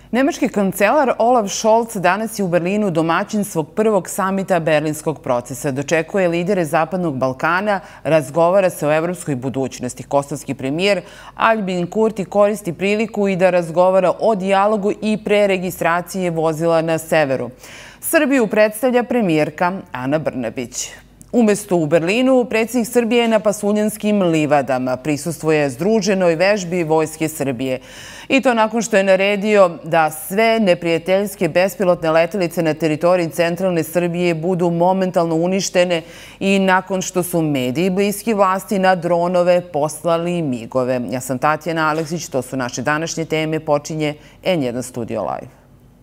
Nemački kancelar Olaf Scholz danas je u Berlinu domaćin svog prvog samita berlinskog procesa. Dočekuje lidere Zapadnog Balkana, razgovara se o evropskoj budućnosti. Kosovski premijer Albin Kurti koristi priliku i da razgovara o dijalogu i preregistracije vozila na severu. Srbiju predstavlja premijerka Ana Brnabić. Umesto u Berlinu, predsjednik Srbije je na Pasuljanskim livadama. Prisustvuje združenoj vežbi Vojske Srbije. I to nakon što je naredio da sve neprijateljske bespilotne letelice na teritoriji centralne Srbije budu momentalno uništene i nakon što su mediji bliski vlasti na dronove poslali migove. Ja sam Tatjana Aleksić, to su naše današnje teme, počinje N1 Studio Live.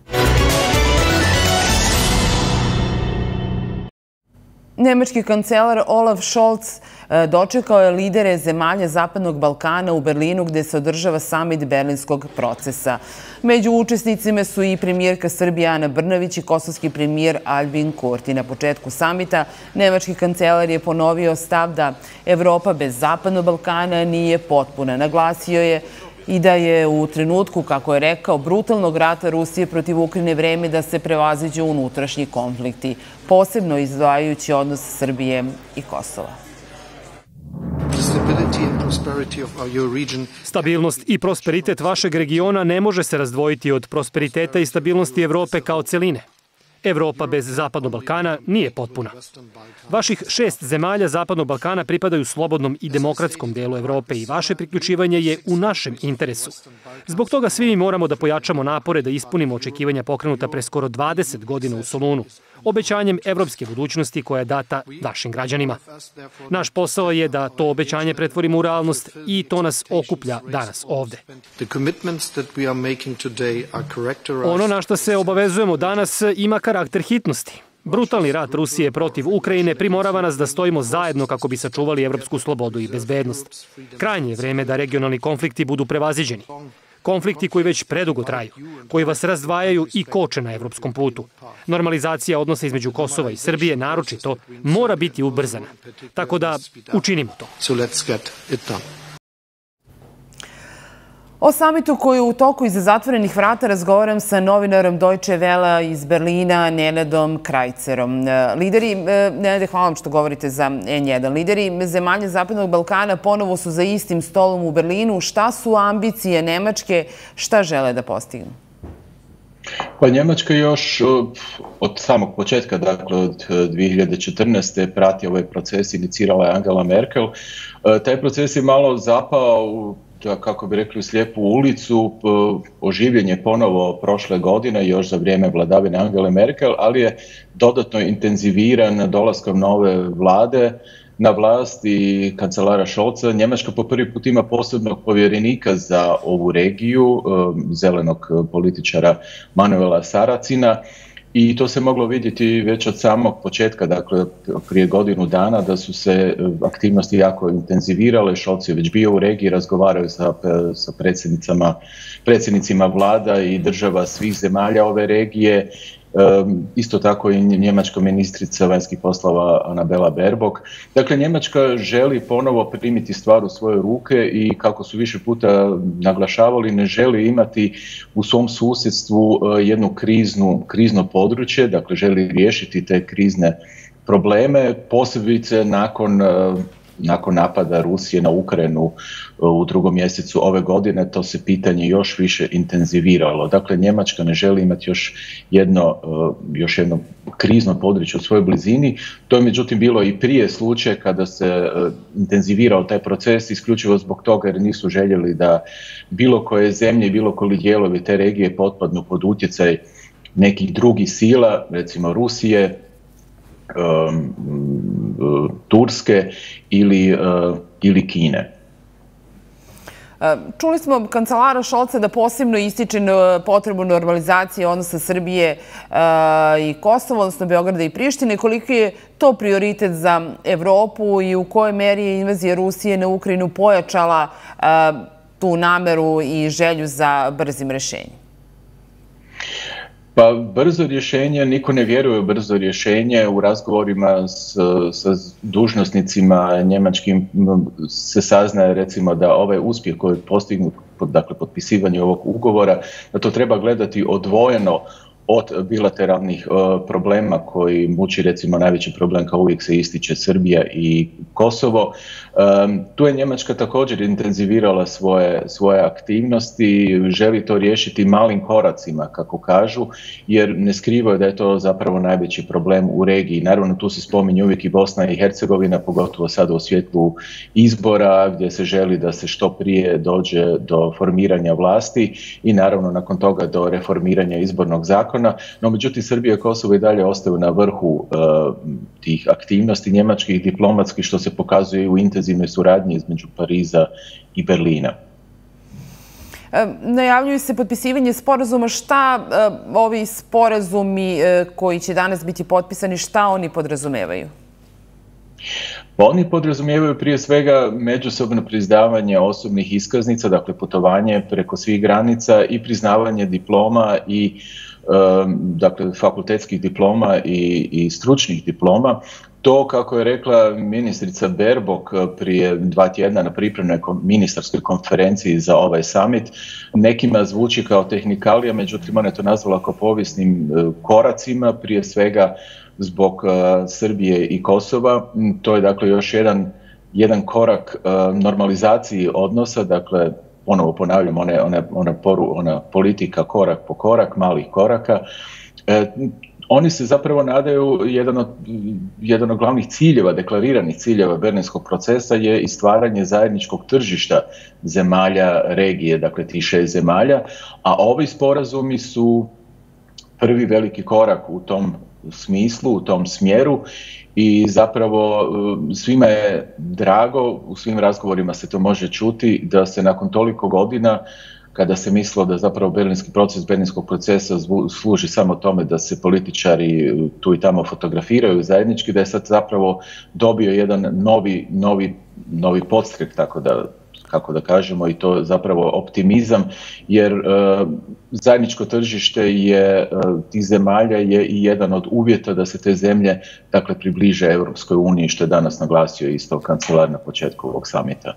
Nemački kancelar Olaf Scholz dočekao je lidere zemalja Zapadnog Balkana u Berlinu gde se održava samit berlinskog procesa. Među učesnicima su i premijerka Srbije Ana Brnabić i kosovski premijer Albin Kurti. Na početku samita nemački kancelar je ponovio stav da Evropa bez Zapadnog Balkana nije potpuna. Naglasio je i da je u trenutku, kako je rekao, brutalnog rata Rusije protiv Ukrajine vreme da se prevaziđu unutrašnji konflikti, posebno izdvajajući odnos Srbije i Kosova. Stabilnost i prosperitet vašeg regiona ne može se razdvojiti od prosperiteta i stabilnosti Evrope kao celine. Evropa bez Zapadnog Balkana nije potpuna. Vaših 6 zemalja Zapadnog Balkana pripadaju slobodnom i demokratskom delu Evrope i vaše priključivanje je u našem interesu. Zbog toga svi mi moramo da pojačamo napore da ispunimo očekivanja pokrenuta pre skoro 20 godina u Solunu, obećanjem evropske budućnosti koja je data vašim građanima. Naš posao je da to obećanje pretvorimo u realnost i to nas okuplja danas ovde. Ono na što se obavezujemo danas ima karakter hitnosti. Brutalni rat Rusije protiv Ukrajine primorava nas da stojimo zajedno kako bi sačuvali evropsku slobodu i bezbednost. Krajnje je vreme da regionalni konflikti budu prevaziđeni. Konflikti koji već predugo traju, koji vas razdvajaju i koče na evropskom putu. Normalizacija odnosa između Kosova i Srbije, naročito, mora biti ubrzana. Tako da učinimo to. O samitu koji je u toku iza zatvorenih vrata razgovaram sa novinarom Deutsche Welle iz Berlina, Nenadom Krajcerom. Lideri, Nenade, hvala vam što govorite za N1. Lideri zemalja Zapadnog Balkana ponovo su za istim stolom u Berlinu. Šta su ambicije Nemačke, šta žele da postignu? Pa Njemačka još od samog početka, dakle od 2014. prati ovaj proces, inicirala je Angela Merkel. Taj proces je malo zapao u, kako bi rekli, u slijepu ulicu. Oživljen je ponovo prošle godine, još za vrijeme vladavine Angele Merkel, ali je dodatno intenziviran dolaskom nove vlade na vlast i kancelara Scholza. Njemačka po prvi put ima posebnog povjerenika za ovu regiju, zelenog političara Manuela Saracina. I to se moglo vidjeti već od samog početka, dakle prije godinu dana, da su se aktivnosti jako intenzivirale. Scholz je već bio u regiji, razgovaraju sa predsjednicima vlada i država svih zemalja ove regije. Isto tako i njemačka ministrica vanjskih poslova Annalena Baerbock. Dakle, Njemačka želi ponovo primiti stvar u svoje ruke i, kako su više puta naglašavali, ne želi imati u svom susjedstvu jedno krizno područje, dakle želi riješiti te krizne probleme, posebice nakon napada Rusije na Ukrajinu u 2. mjesecu ove godine. To se pitanje još više intenziviralo. Dakle, Njemačka ne želi imati još jedno krizno područje u svojoj blizini. To je međutim bilo i prije slučaj kada se intenzivirao taj proces, isključivo zbog toga jer nisu željeli da bilo koje zemlje i bilo koji dijelovi te regije potpadnu pod utjecaj nekih drugih sila, recimo Rusije, Turske ili Kine. Čuli smo kancelara Scholza da posebno ističe potrebu normalizacije odnosa Srbije i Kosova, odnosno Beograda i Prištine. Koliko je to prioritet za Evropu i u kojoj meri je invazija Rusije na Ukrajinu pojačala tu nameru i želju za brzim rješenjem? Pa brzo rješenje, niko ne vjeruje u brzo rješenje. U razgovorima sa dužnosnicima njemačkim se saznaje recimo da ovaj uspjeh koji je postignut dakle potpisivanje ovog ugovora, da to treba gledati odvojeno od bilateralnih problema koji muči, recimo najveći problem kao uvijek se ističe Srbija i Kosovo. Tu je Njemačka također intenzivirala svoje aktivnosti, želi to riješiti malim koracima, kako kažu, jer ne skrivaju da je to zapravo najveći problem u regiji. Naravno, tu se spominje uvijek i Bosna i Hercegovina, pogotovo sada u svjetlu izbora, gdje se želi da se što prije dođe do formiranja vlasti i naravno nakon toga do reformiranja izbornog zakona. No, međutim, Srbija i Kosovo i dalje ostaju na vrhu tih aktivnosti njemačkih diplomatskih, što se pokazuje u intenzivnoj suradnji između Pariza i Berlina. Najavljuju se potpisivanje sporazuma. Šta ovi sporazumi koji će danas biti potpisani, šta oni podrazumevaju? Oni podrazumijevaju prije svega međusobno priznavanje osobnih iskaznica, dakle putovanje preko svih granica i priznavanje diploma i dakle fakultetskih diploma i stručnih diploma. To, kako je rekla ministrica Baerbock prije 2 tjedna na pripremnoj ministarskoj konferenciji za ovaj summit, nekima zvuči kao tehnikalija, međutim ona je to nazvala kao povijesnim koracima, prije svega zbog Srbije i Kosova. To je dakle još jedan korak normalizaciji odnosa, dakle ponovo ponavljam, ona politika korak po korak, malih koraka. Oni se zapravo nadaju, jedan od glavnih ciljeva, deklariranih ciljeva Berlinskog procesa je i stvaranje zajedničkog tržišta zemalja regije, dakle tih 6 zemalja, a ovi sporazumi su prvi veliki korak u tom smislu, u tom smjeru i zapravo svima je drago, u svim razgovorima se to može čuti, da se nakon toliko godina, kada se mislilo da zapravo berlinski proces Berlinskog procesa služi samo tome da se političari tu i tamo fotografiraju zajednički, da je sad zapravo dobio jedan novi podstrek, kako da kažemo, i to je zapravo optimizam, jer zajedničko tržište tih zemalja je i jedan od uvjeta da se te zemlje dakle približe Europskoj uniji, što je danas naglasio isto kancelar na početku ovog samita.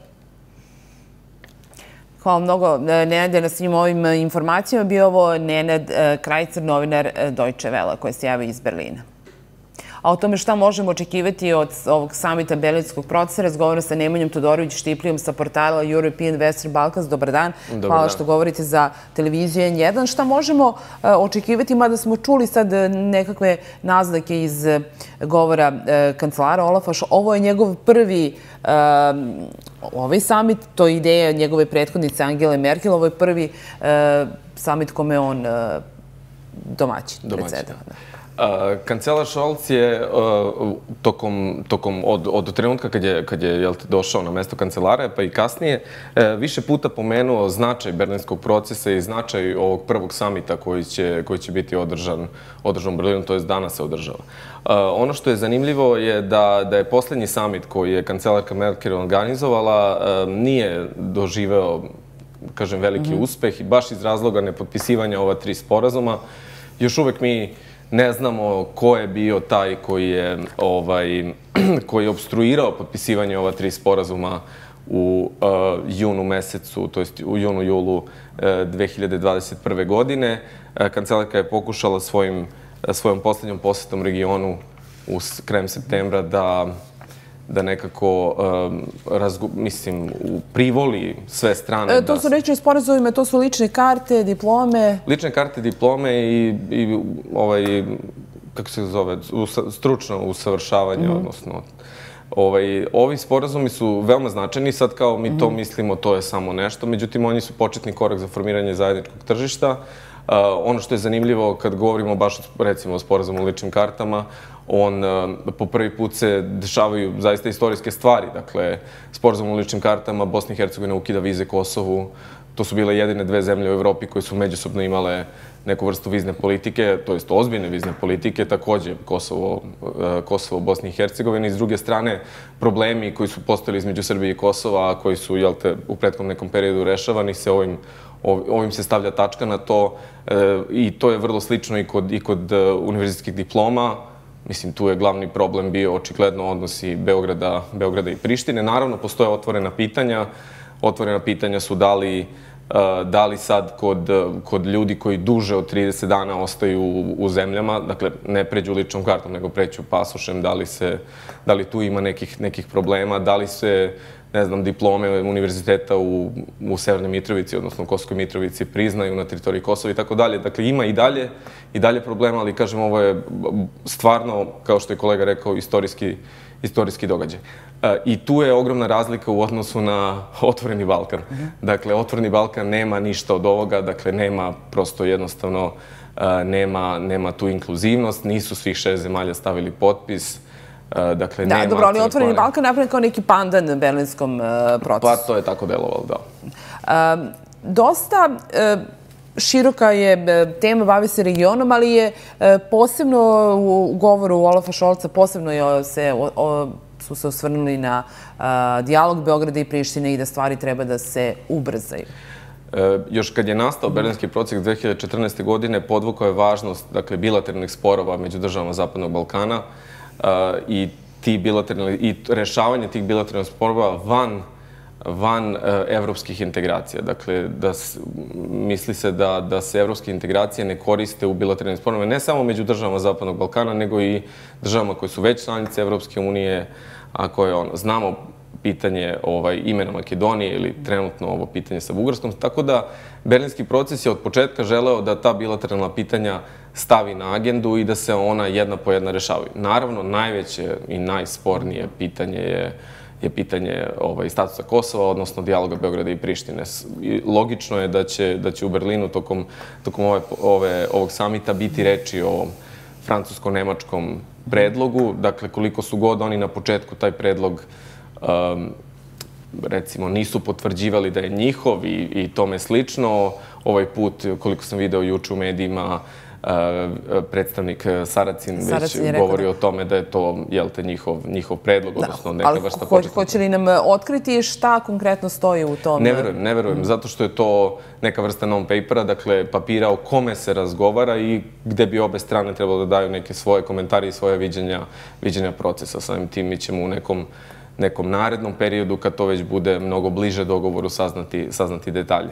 Hvala mnogo, Nenade, na svim ovim informacijama. Bio ovo Nenad Krajcar, novinar Deutsche Welle, koji se javi iz Berlina. A o tome šta možemo očekivati od ovog samita Berlinskog procesa razgovara sa Nemanjom Todorović-Štiplijom sa portala European Western Balkans. Dobar dan. Hvala što govorite za televiziju N1. Šta možemo očekivati, mada smo čuli sad nekakve naznake iz govora kancelara Olafa. Ovo je njegov prvi ovaj samit, to je ideja njegove prethodnice Angele Merkel. Ovo je prvi samit kome on domaćin predsjedava. Kancelar Scholz je od trenutka kad je došao na mesto kancelara, pa i kasnije, više puta pomenuo značaj Berlinskog procesa i značaj ovog prvog samita koji će biti održan u Berlinu, to je danas se održava. Ono što je zanimljivo je da je posljednji samit koji je kancelarka Merkel organizovala nije doživeo, kažem, veliki uspeh i baš iz razloga nepotpisivanja ova 3 sporazuma. Još uvek mi ne znamo ko je bio taj koji je obstruirao potpisivanje ova 3 sporazuma u junu mesecu, to jest u junu-julu 2021. godine. Kancelarka je pokušala svojom posljednjom posjetom regionu krajem septembra da nekako, privoli sve strane. To su reći o sporazumima, to su lične karte, diplome? Lične karte, diplome i kako se zove, stručno usavršavanje, odnosno. Ovi sporazumi su veoma značajni, sad kao mi to mislimo, to je samo nešto, međutim oni su početni korak za formiranje zajedničkog tržišta. Ono što je zanimljivo kad govorimo baš recimo o sporazumu o ličnim kartama, po prvi put se dešavaju zaista istorijske stvari. Dakle, sporazum o ličnim kartama, Bosna i Hercegovina ukida vize Kosovu. To su bile jedine 2 zemlje u Evropi koje su međusobno imale neku vrstu vizne politike, to jest ozbiljne vizne politike, također Kosovo, Bosna i Hercegovina. I s druge strane, problemi koji su postojali između Srbije i Kosova, a koji su u prethodnom nekom periodu rešavani, ovim se stavlja tačka na to i to je vrlo slično i kod univerzitetskih diploma. Mislim, tu je glavni problem bio očigledno odnosi Beograda i Prištine. Naravno, postoje otvorena pitanja. Otvorena pitanja su da li da li sad kod ljudi koji duže od 30 dana ostaju u zemljama, dakle ne pređu ličnom kartom, nego pređu pasošem, da li tu ima nekih problema, da li se, ne znam, diplome univerziteta u Severnoj Mitrovici, odnosno u Kosovskoj Mitrovici, priznaju na teritoriji Kosova i tako dalje. Dakle, ima i dalje problema, ali kažem, ovo je stvarno, kao što je kolega rekao, istorijski događaj. I tu je ogromna razlika u odnosu na Otvoreni Balkan. Dakle, Otvoreni Balkan nema ništa od ovoga, dakle, nema prosto jednostavno, nema tu inkluzivnost, nisu svih 6 zemalja stavili potpis. Dakle, nema... Dobro, ali Otvoreni Balkan napravljen kao neki pandan berlinskom procesu. Pa to je tako delovalo, da. Dosta široka je tema, bavi se regionom, ali je posebno u govoru Olafa Šolca, posebno su se osvrnuli na dijalog Beograda i Prištine i da stvari treba da se ubrzaju. Još kad je nastao Berlinski proces 2014. godine, podvukao je važnost bilateralnih sporova među državama Zapadnog Balkana i rešavanje tih bilateralnih sporova van evropskih integracija. Dakle, misli se da se evropske integracije ne koriste u bilateralnim sporovima, ne samo među državama Zapadnog Balkana, nego i državama koje su već članice Evropske unije, a koje znamo pitanje imena Makedonije ili trenutno ovo pitanje sa Bugarskom. Tako da Berlinski proces je od početka želeo da ta bilateralna pitanja stavi na agendu i da se ona jedna po jedna rešavaju. Naravno, najveće i najspornije pitanje je pitanje statusa Kosova, odnosno dijaloga Beograda i Prištine. Logično je da će u Berlinu tokom ovog samita biti reči o francusko-nemačkom predlogu. Dakle, koliko su god oni na početku taj predlog recimo nisu potvrđivali da je njihov i tome slično. Ovaj put, koliko sam video juče u medijima, predstavnik Saracin već govori o tome da je to, njihov predlog, odnosno neka vrsta početka. Hoće li nam otkriti šta konkretno stoji u tom? Ne verujem, zato što je to neka vrsta non-papera, dakle papira o kome se razgovara i gde bi obe strane trebalo da daju neke svoje komentare i svoje viđenja procesa. Samim tim mi ćemo u nekom narednom periodu, kad to već bude mnogo bliže dogovoru, saznati detalje.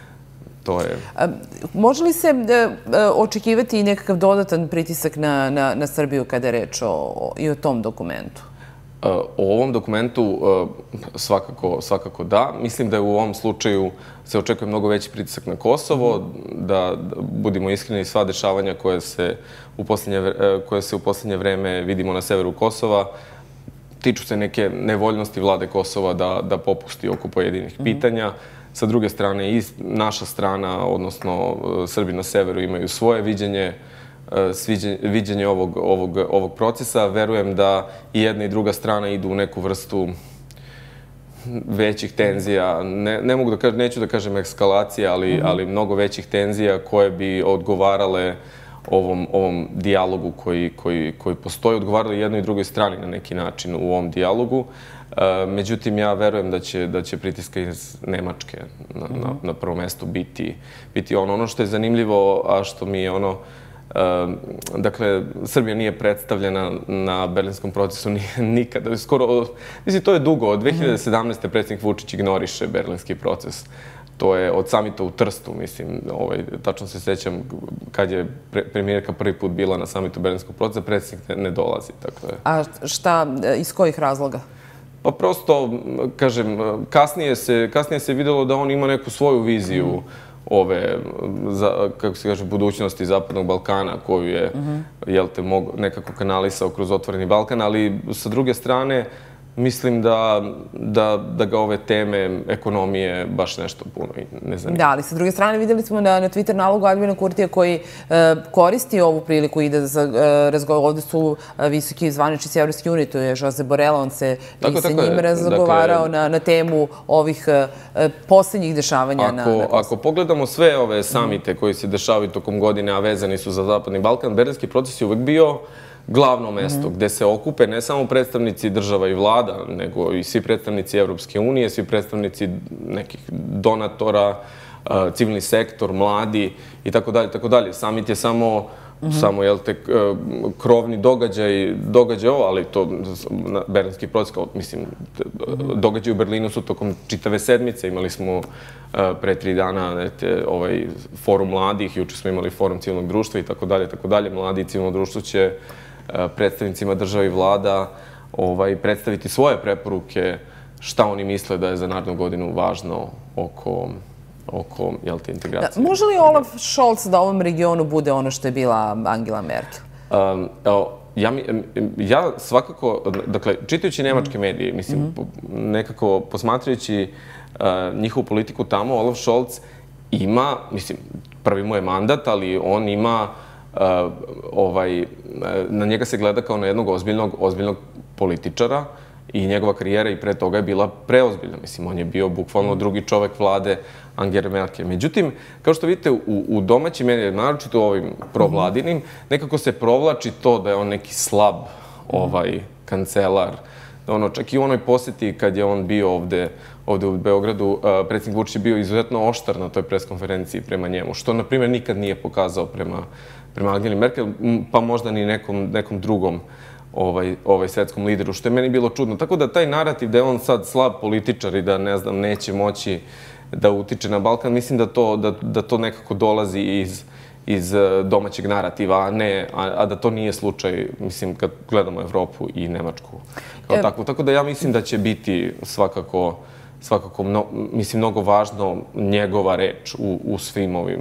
Može li se očekivati nekakav dodatan pritisak na Srbiju kada je reč i o tom dokumentu? O ovom dokumentu svakako da. Mislim da je u ovom slučaju se očekuje mnogo veći pritisak na Kosovo, da budimo iskreni, sva dešavanja koje se u posljednje vreme vidimo na severu Kosova tiču se neke nevoljnosti vlade Kosova da popusti oko pojedinih pitanja. Sa druge strane, i naša strana, odnosno Srbi na severu, imaju svoje viđenje ovog procesa. Verujem da i jedna i druga strana idu u neku vrstu većih tenzija. Neću da kažem ekskalacija, ali mnogo većih tenzija koje bi odgovarale ovom dijalogu koji postoji, odgovarali jednoj i drugoj strani na neki način u ovom dijalogu. Međutim, ja verujem da će pritiska iz Nemačke na prvom mestu biti ono što je zanimljivo, a što mi je dakle, Srbija nije predstavljena na berlinskom procesu nikada. Skoro, mislim, to je dugo. Od 2017. predsjednik Vučić ignoriše berlinski proces. To je od samita u Trstu, mislim, tačno se sjećam kad je premijerka prvi put bila na samitu berlinskog procesa, predsjednik ne dolazi. A šta, iz kojih razloga? Pa prosto, kažem, kasnije se videlo da on ima neku svoju viziju kako se kaže, budućnosti Zapadnog Balkana, koju je, nekako kanalisao kroz Otvoreni Balkan, ali sa druge strane, mislim da ga ove teme ekonomije baš nešto puno ne zanima. Da, ali sa druge strane vidjeli smo na Twitter nalogu Albina Kurtija koji koristi ovu priliku i da razgovara. Ovdje su visoki zvaničnici Evropske unije, to je Jose Borrell, on se i sa njim razgovarao na temu ovih posljednjih dešavanja na Kosovu. Ako pogledamo sve ove samite koji se dešavaju tokom godine, a vezani su za Zapadni Balkan, berlinski proces je uvek bio glavno mesto gde se okupe ne samo predstavnici država i vlada, nego i svi predstavnici Evropske unije, svi predstavnici nekih donatora, civilni sektor, mladi i tako dalje. Samit je samo samo, jel te, krovni događaj ovo, ali to berlinski proces, mislim, događaj u Berlinu su tokom čitave sedmice. Imali smo pre 3 dana forum mladih, juče smo imali forum civilnog društva i tako dalje. Mladi i civilno društvo će predstavnicima država i vlada predstaviti svoje preporuke šta oni misle da je za narednu godinu važno oko integracije. Može li Olaf Scholz da ovom regionu bude ono što je bila Angela Merkel? Ja svakako, dakle, čitajući nemačke medije, mislim, nekako posmatrajući njihovu politiku tamo, Olaf Scholz ima, mislim, prvi mu je mandat, ali on ima, na njega se gleda kao na jednog ozbiljnog političara i njegova karijera i pre toga je bila preozbiljna. Mislim, on je bio bukvalno drugi čovek vlade Angele Merkel. Međutim, kao što vidite, u domaćim medijima, naročito u ovim provladinim, nekako se provlači to da je on neki slab kancelar. Čak i u onoj poseti kad je on bio ovde u Beogradu, predsjednik Vučić je bio izuzetno oštar na toj preskonferenciji prema njemu, što, na primjer, nikad nije pokazao prema Angeli Merkel, pa možda ni nekom drugom svetskom lideru, što je meni bilo čudno. Tako da taj narativ da je on sad slab političar i da, ne znam, neće moći da utiče na Balkan, mislim da to nekako dolazi iz domaćeg narativa, a da to nije slučaj, mislim, kad gledamo Evropu i Nemačku kao takvu. Tako da ja mislim da će biti svakako, mislim, mnogo važno njegova reč u svim ovim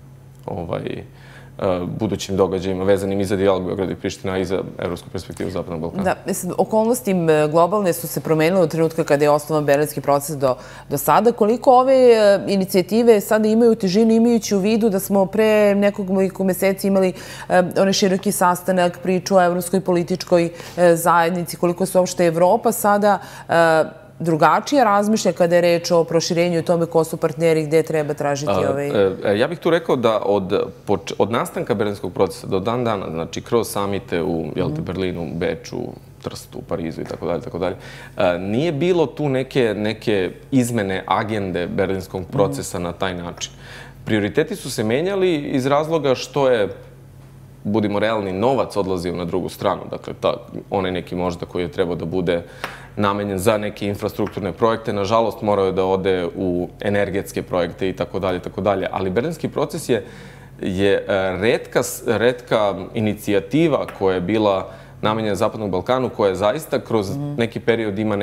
budućim događajima vezanim i za dijalog Beograda i Priština i za evropsku perspektivu Zapadnog Balkana. Da, okolnosti globalne su se promenile od trenutka kada je osnovan berlinski proces do sada. Koliko ove inicijative sada imaju težinu, imajući u vidu da smo pre nekoliko meseci imali onaj široki sastanak, priču o evropskoj političkoj zajednici, koliko se uopšte Evropa sada drugačije razmišlja kada je reč o proširenju i tome ko su partneri, gde treba tražiti Ja bih tu rekao da od nastanka berlinskog procesa do dan dana, znači kroz samite u Berlinu, Beču, Trstu, Parizu i tako dalje, nije bilo tu neke izmene agende berlinskog procesa na taj način. Prioriteti su se menjali iz razloga što je, budimo realni, novac odlazio na drugu stranu. Dakle, onaj neki možda koji je trebao da bude namenjen za neke infrastrukturne projekte, nažalost morao je da ode u energetske projekte i tako dalje. Ali berlinski proces je retka inicijativa koja je bila namenjena Zapadnom Balkanu, koja zaista kroz neki period ima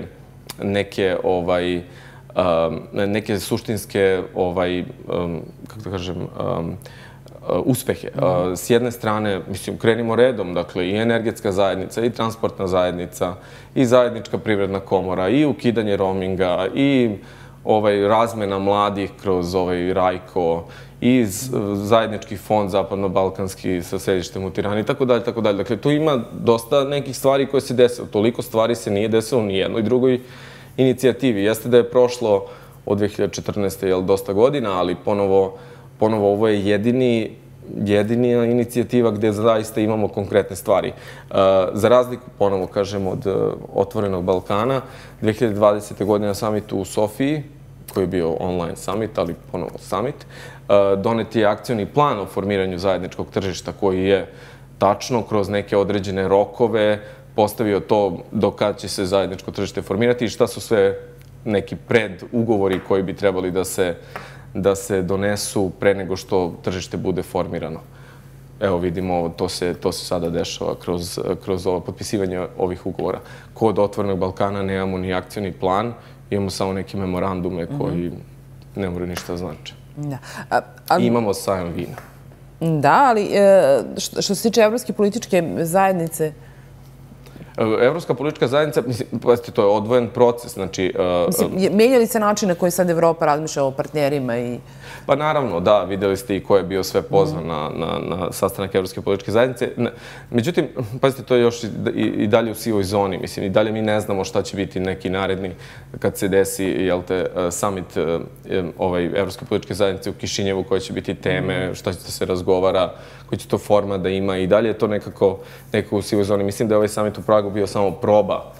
neke suštinske, kako da kažem, uspehe. S jedne strane, mislim, krenimo redom, dakle, i energetska zajednica, i transportna zajednica, i zajednička privredna komora, i ukidanje roaminga, i razmena mladih kroz Rajko, i zajednički fond zapadno-balkanski sa sedištem u Tirani, i tako dalje. Dakle, tu ima dosta nekih stvari koje se desilo. Toliko stvari se nije desilo ni jednoj drugoj inicijativi. Jeste da je prošlo od 2014. dosta godina, ali ponovo ovo je jedina inicijativa gde zaista imamo konkretne stvari. Za razliku, ponovo kažem, od Otvorenog Balkana, 2020. godine na samitu u Sofiji, koji je bio online summit, ali ponovo summit, donet je akcioni plan o formiranju zajedničkog tržišta koji je tačno kroz neke određene rokove postavio to do kada će se zajedničko tržište formirati i šta su sve neki predugovori koji bi trebali da se donesu pre nego što tržište bude formirano. Evo vidimo, to se sada dešava kroz potpisivanje ovih ugovora. Kod Otvorenog Balkana nemamo ni akcioni plan, imamo samo neke memorandume koji ne moraju ništa znači. I imamo sajam vina. Da, ali što se tiče Evropske političke zajednice, Evropska politička zajednica, mislim, to je odvojen proces, znači... Menja li se način na koji sad Evropa razmišlja o partnerima i... Pa naravno, da, videli ste i ko je bio sve pozvan na sastanak Evropske političke zajednice. Međutim, pazite, to je još i dalje u sivoj zoni, mislim, i dalje mi ne znamo šta će biti neki naredni kad se desi, summit Evropske političke zajednice u Kišinjevu, koje će biti teme, šta će se razgovara, koji će to format da ima i dalje je to nekako u sivoj zoni. Mislim da je ovaj summit u Pragu bio samo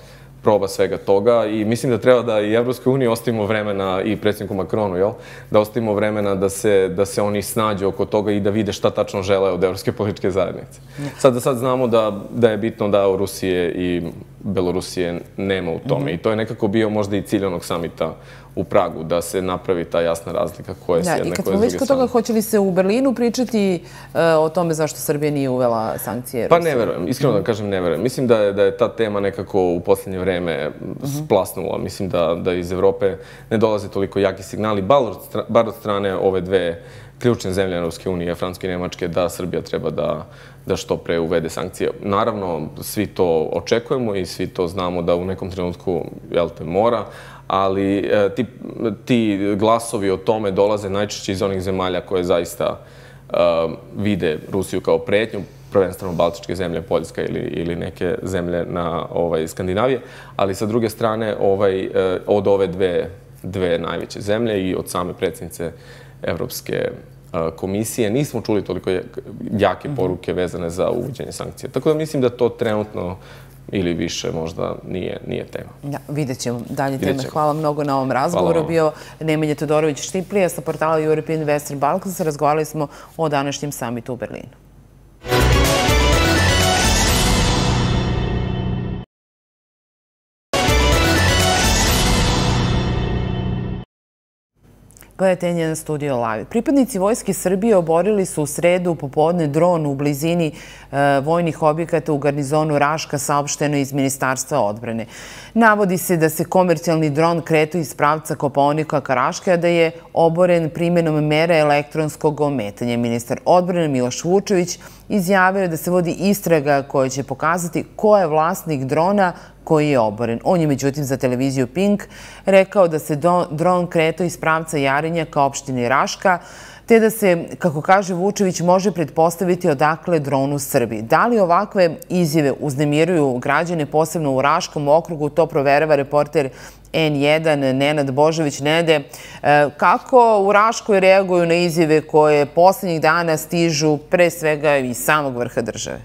proba svega toga i mislim da treba da i Evropskoj uniji ostavimo vremena i predsjedniku Macronu, da ostavimo vremena da se oni snađu oko toga i da vide šta tačno žele od Evropske političke zajednice. Sad znamo da je bitno da Rusije i Belorusije nema u tome i to je nekako bio možda i cilj onog samita u Pragu, da se napravi ta jasna razlika koja se jedna, koja je s druge strane. I kad smo već kod toga, hoće li se u Berlinu pričati o tome zašto Srbija nije uvela sankcije? Pa ne verujem, iskreno da kažem ne verujem. Mislim da je ta tema nekako u posljednje vreme splasnula. Mislim da iz Evrope ne dolaze toliko jaki signali, bar od strane ove dve ključne zemlje Evropske unije, Francuske i Nemačke, da Srbija treba da što pre uvede sankcije. Naravno, svi to očekujemo i svi to znamo da u nekom trenutku mora, ali ti glasovi o tome dolaze najčešće iz onih zemalja koje zaista vide Rusiju kao pretnju, prvenstveno Baltičke zemlje, Poljska ili neke zemlje na Skandinavije, ali sa druge strane od ove dve najveće zemlje i od same predsjednice Evropske komisije nismo čuli toliko jake poruke vezane za uvođenje sankcija. Tako da mislim da to trenutno ili više možda nije tema. Da, vidjet ćemo dalje teme. Hvala mnogo na ovom razgovoru. Bio Nemanja Todorović-Štiplija sa portala European Investor Balkans. Razgovarali smo o današnjem samitu u Berlinu. Gledajte N1 Studio Live. Pripadnici Vojske Srbije oborili su u sredu popodne dron u blizini vojnih objekata u garnizonu Raška, saopšteno iz Ministarstva odbrane. Navodi se da se komercijalni dron kretao iz pravca Kopaonika ka Raške, a da je oboren primjenom mere elektronskog ometanja. Ministar odbrane Miloš Vučević izjavio da se vodi istraga koja će pokazati ko je vlasnik drona koji je oboren. On je međutim za televiziju Pink rekao da se dron kretao iz pravca Jarinja ka opštini Raška, te da se, kako kaže Vučević, može pretpostaviti odakle dron u Srbiji. Da li ovakve izjave uznemiruju građane, posebno u Raškom okrugu, to proverava reporter N1 Nenad Božović. Nenade, kako u Raškoj reaguju na izjave koje poslednjih dana stižu pre svega iz samog vrha države?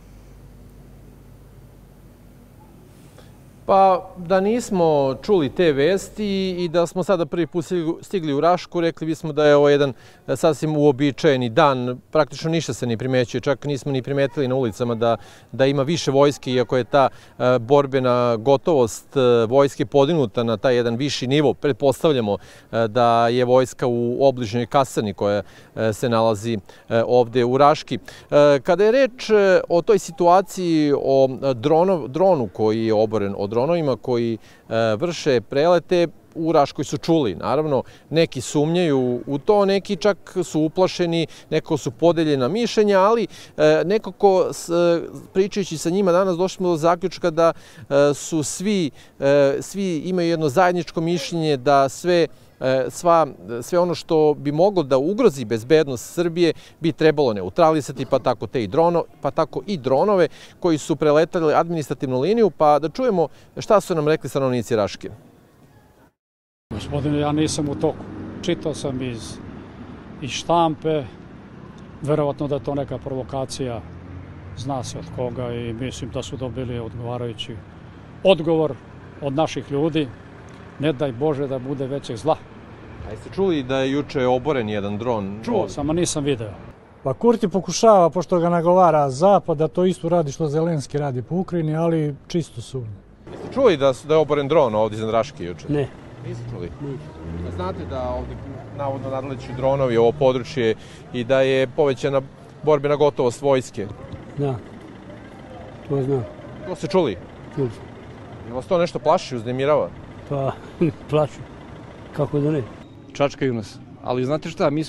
Pa da nismo čuli te vesti i da smo sada prvi put stigli u Rašku, rekli bismo da je ovo jedan sasvim uobičajeni dan. Praktično ništa se ne primećuje, čak nismo ni primetili na ulicama da ima više vojske, iako je ta borbena gotovost vojske podignuta na taj jedan viši nivo. Pretpostavljamo da je vojska u obližnjoj kasarni koja se nalazi ovde u Raški. Kada je reč o toj situaciji, o dronu koji je oboren, o dronovima koji vrše prelete, u Raškoj su čuli. Naravno, neki sumnjaju u to, neki čak su uplašeni, neko su podeljena mišljenja, ali nekako pričajući sa njima danas došli smo do zaključka da su svi imaju jedno zajedničko mišljenje da sve ono što bi moglo da ugrozi bezbednost Srbije bi trebalo neutralisati, pa tako i dronove koji su preletali administrativnu liniju. Pa da čujemo šta su nam rekli stanovnici Raške. Gospodine, ja nisam u toku. Čitao sam iz štampe, verovatno da je to neka provokacija, zna se od koga i mislim da su dobili odgovarajući odgovor od naših ljudi. Ne daj Bože da bude većeg zla. A jeste čuli da je juče oboren jedan dron? Čuo sam, a nisam video. Pa Kurti pokušava, pošto ga nagovara Zapad, da to isto radi što Zelenski radi po Ukrajini, ali čisto sumnje. Jeste čuli da je oboren dron ovdje iznad Raške juče? Ne. Niste čuli? Znate da ovdje navodno nadleću dronovi ovo područje i da je povećana borbena gotovost vojske? Da, to znam. To ste čuli? Čuli. Je vas to nešto plaši, uznemirava? Pa, plaši. Kako da ne? Čačkaju nas. Ali znate šta, mi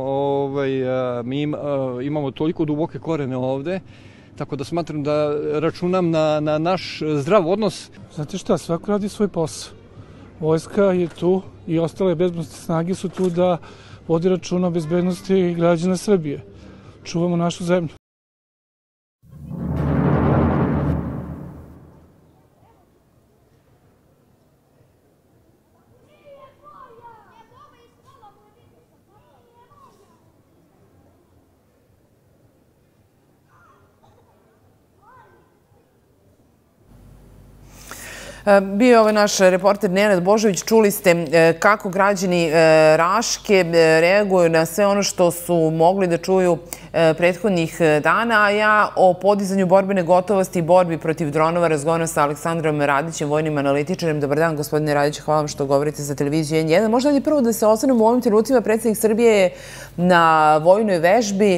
imamo toliko duboke korene ovde, tako da smatram da računam na naš zdrav odnos. Znate šta, svako radi svoj posao. Vojska je tu i ostale bezbednosne snage su tu da vodi računa o bezbednosti građana Srbije. Čuvamo našu zemlju. Bio je ovaj naš reporter Nenad Božović. Čuli ste kako građani Raške reaguju na sve ono što su mogli da čuju prethodnih dana, a ja o podizanju borbene gotovosti i borbi protiv dronova razgovaram sa Aleksandrom Radićem, vojnim analitičarem. Dobar dan, gospodine Radić, hvala vam što govorite za televiziju N1. Možda je prvo da se osvrnemo u ovim trenucima. Predsjednik Srbije je na vojnoj vežbi,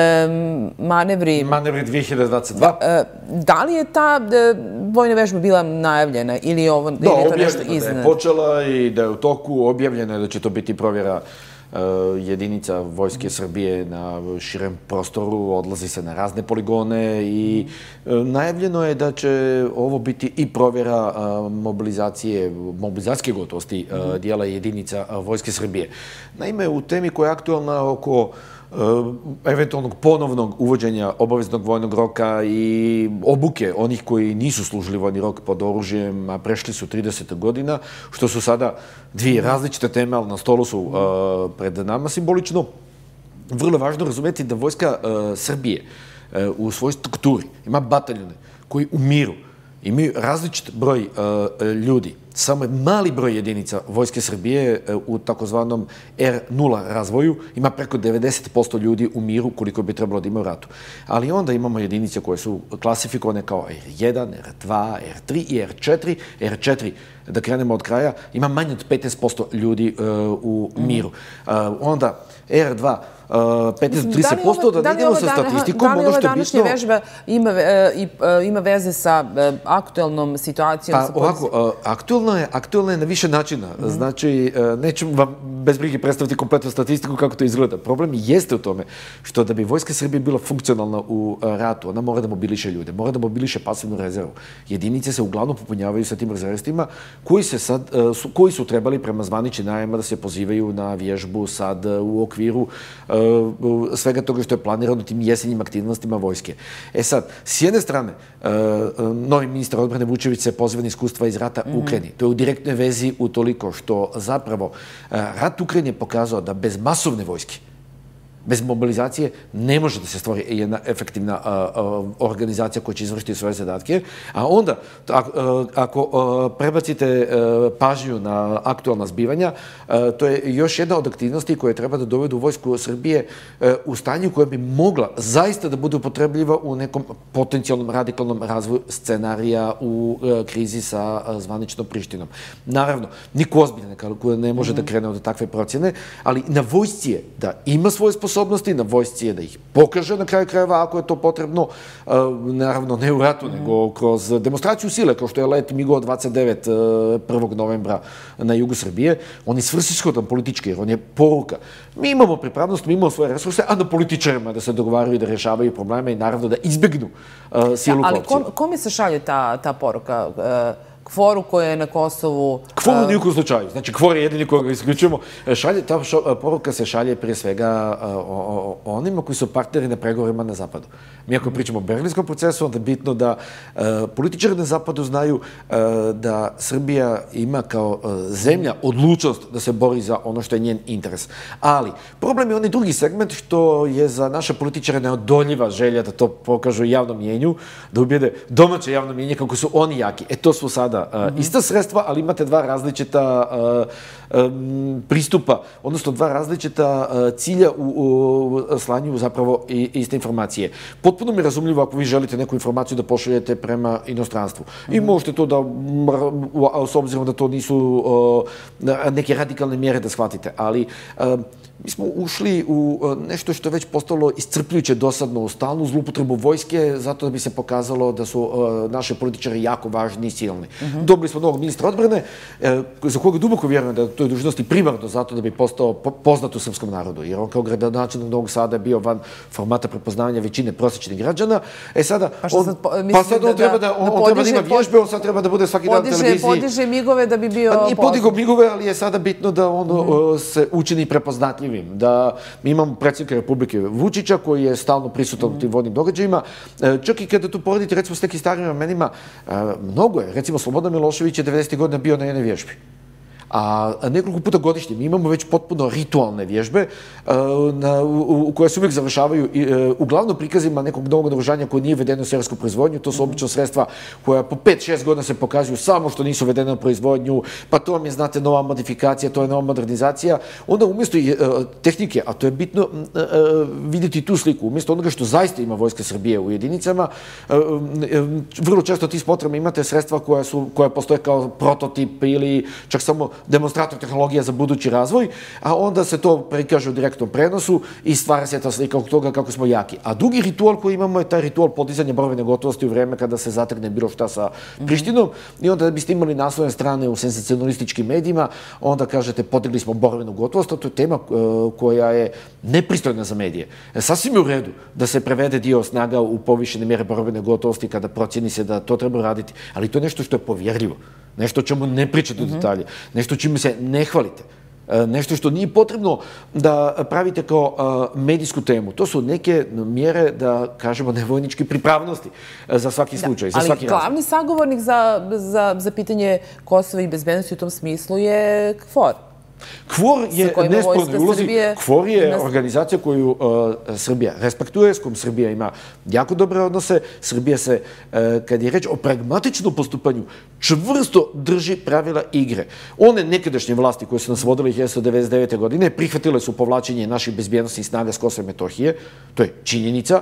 manevri 2022. Da li je ta vojna vežba bila najavljena ili je to nešto iznad? Da, da je počela i da je u toku, objavljeno je da će to biti provjera jedinica Vojske Srbije na širem prostoru, odlazi se na razne poligone i najavljeno je da će ovo biti i provjera mobilizacijske gotovosti dijela jedinica Vojske Srbije. Naime, u temi koja je aktualna oko eventualnog ponovnog uvođenja obaveznog vojnog roka i obuke onih koji nisu služili vojni rok pod oružjem, a prešli su 30 godina, što su sada dvije različite teme, ali na stolu su pred nama simbolično. Vrlo je važno razumeti da Vojska Srbije u svojoj strukturi ima bataljone koji u miru imaju različit broj ljudi. Samo je mali broj jedinica Vojske Srbije u takozvanom R0 razvoju ima preko 90% ljudi u miru koliko bi trebalo da ima u ratu. Ali onda imamo jedinice koje su klasifikovane kao R1, R2, R3 i R4. R4, da krenemo od kraja, ima manje od 15% ljudi u miru. Onda R2, 15-30%, da ne idemo sa statistikom, ono što je bitno... Da li ova današnja vežba ima veze sa aktuelnom situacijom? Pa ovako, aktuelna je na više načina. Znači, neću vam bez brige predstaviti kompletnu statistiku kako to izgleda. Problem jeste u tome što da bi Vojska Srbije bila funkcionalna u ratu, ona mora da mobiliše ljude, mora da mobiliše pasivnu rezervu. Jedinice se uglavnom popunjavaju sa tim rezervistima koji su trebali prema zvaničnim najavama da se pozivaju na vježbu sad u okviru svega toga što je planirano tim jesenjim aktivnostima vojske. E sad, s jedne strane, novi ministar odbrane Vučević se poziva na iskustva iz rata u Ukrajini. To je u direktnoj vezi utoliko što zapravo rat u Ukrajini je pokazao da bez masovne vojske, bez mobilizacije ne može da se stvori jedna efektivna organizacija koja će izvršiti svoje zadatke. A onda, ako prebacite pažnju na aktualna zbivanja, to je još jedna od aktivnosti koje treba da dovedu Vojsku Srbije u stanju koja bi mogla zaista da bude upotrebljiva u nekom potencijalnom radikalnom razvoju scenarija u krizi sa zvaničnom Prištinom. Naravno, niko ozbiljno ne može da krene od takve procjene, ali na vojsci je da ima svoje sposobnosti, na vojsci je da ih pokaže na kraju krajeva ako je to potrebno, naravno ne u ratu, nego kroz demonstraciju sile, kao što je let MiG-29 1. novembra na jugu Srbije. On je svrsishodan politički, jer on je poruka. Mi imamo pripravnost, mi imamo svoje resurse, a na političarima da se dogovaraju i da rješavaju probleme i naravno da izbegnu silu korupcije. Ali kome se šalje ta poruka? Kvoru koja je na Kosovu... Kvoru nijekom slučaju. Znači, kvor je jedini koga isključujemo. Ta poruka se šalje prije svega onima koji su partneri na pregovorima na Zapadu. Mi ako pričamo o berlinskom procesu, onda je bitno da političari na Zapadu znaju da Srbija ima kao zemlja odlučnost da se bori za ono što je njen interes. Ali, problem je onaj drugi segment što je za naše političare neodoljiva želja da to pokažu javnom mjenju, da ubijede domaće javno mjenje kako su oni jaki. E, to su sada ista sredstva, ali imate dva različita pristupa, odnosno dva različita cilja u slanju zapravo iste informacije. Potpuno mi je razumljivo ako vi želite neku informaciju da pošaljete prema inostranstvu. I možete to da, s obzirom da to nisu neke radikalne mjere da shvatite, ali mi smo ušli u nešto što je već postalo iscrpljujuće dosadno, u stalnu zlupotrebu vojske, zato da bi se pokazalo da su naše političari jako važni i silni. Dobili smo novog ministra odbrane, za koga duboko vjerujem da to je dužnosti primarno zato da bi postao poznat u srpskom narodu, jer on kao gradonačelnik Novog Sada je bio van formata prepoznavanja većine prosječnih građana. E sada, on treba da ima vježbe, on sad treba da bude svaki dan na televiziji. Podiže migove da bi bio poznat. I podigo migove, ali je sada bitno da on se učini prepoznatljiv. Da mi imamo predsjednika Republike Vučića koji je stalno prisutan u tim vojnim događajima. Čak i kada tu poredite recimo s nekim starim vremenima, mnogo je. Recimo Slobodan Milošević je 90. godina bio na jednoj vježbi. a nekoliko puta godišnje mi imamo već potpuno ritualne vježbe koje se uvijek završavaju uglavnom prikazima nekog novog naoružanja koje nije vedeno u serijsku proizvodnju. To su obično sredstva koja po 5-6 godina se pokazuju samo što nisu vedene u proizvodnju, pa to vam je, znate, nova modifikacija, to je nova modernizacija. Onda umjesto tehnike, a to je bitno vidjeti tu sliku, umjesto onoga što zaista ima Vojska Srbije u jedinicama, vrlo često ti spotrama imate sredstva koja postoje kao prototip ili čak samo demonstrator tehnologija za budući razvoj, a onda se to prikaže u direktnom prenosu i stvara se ta slika od toga kako smo jaki. A drugi ritual koji imamo je taj ritual podizanja borbene gotovosti u vreme kada se zatrgne bilo šta sa Prištinom i onda da biste imali naslovne strane u senzacionalističkim medijima, onda kažete podigli smo borbenu gotovost, a to je tema koja je nepristojna za medije. Sasvim je u redu da se prevede dio snaga u povišene mjere borbene gotovosti kada procjeni se da to treba raditi, ali to je nešto što je povjerljivo, nešto o čemu ne pričate u detalje, nešto čime se ne hvalite, nešto što nije potrebno da pravite kao medijsku temu. To su neke mjere, da kažemo, nevojničke pripravnosti za svaki slučaj, za svaki razlog. Ali glavni sagovornik za pitanje Kosova i bezbednosti u tom smislu je KFOR. KFOR je nesporno ulozi. KFOR je organizacija koju Srbija respektuje, s kojom Srbija ima jako dobre odnose. Srbija se, kad je reč o pragmatičnom postupanju, čvrsto drži pravila igre. One nekadašnje vlasti koje su nas vodile 1999. godine prihvatile su povlačenje naših bezbjednostnih snaga s Kosova i Metohije. To je činjenica.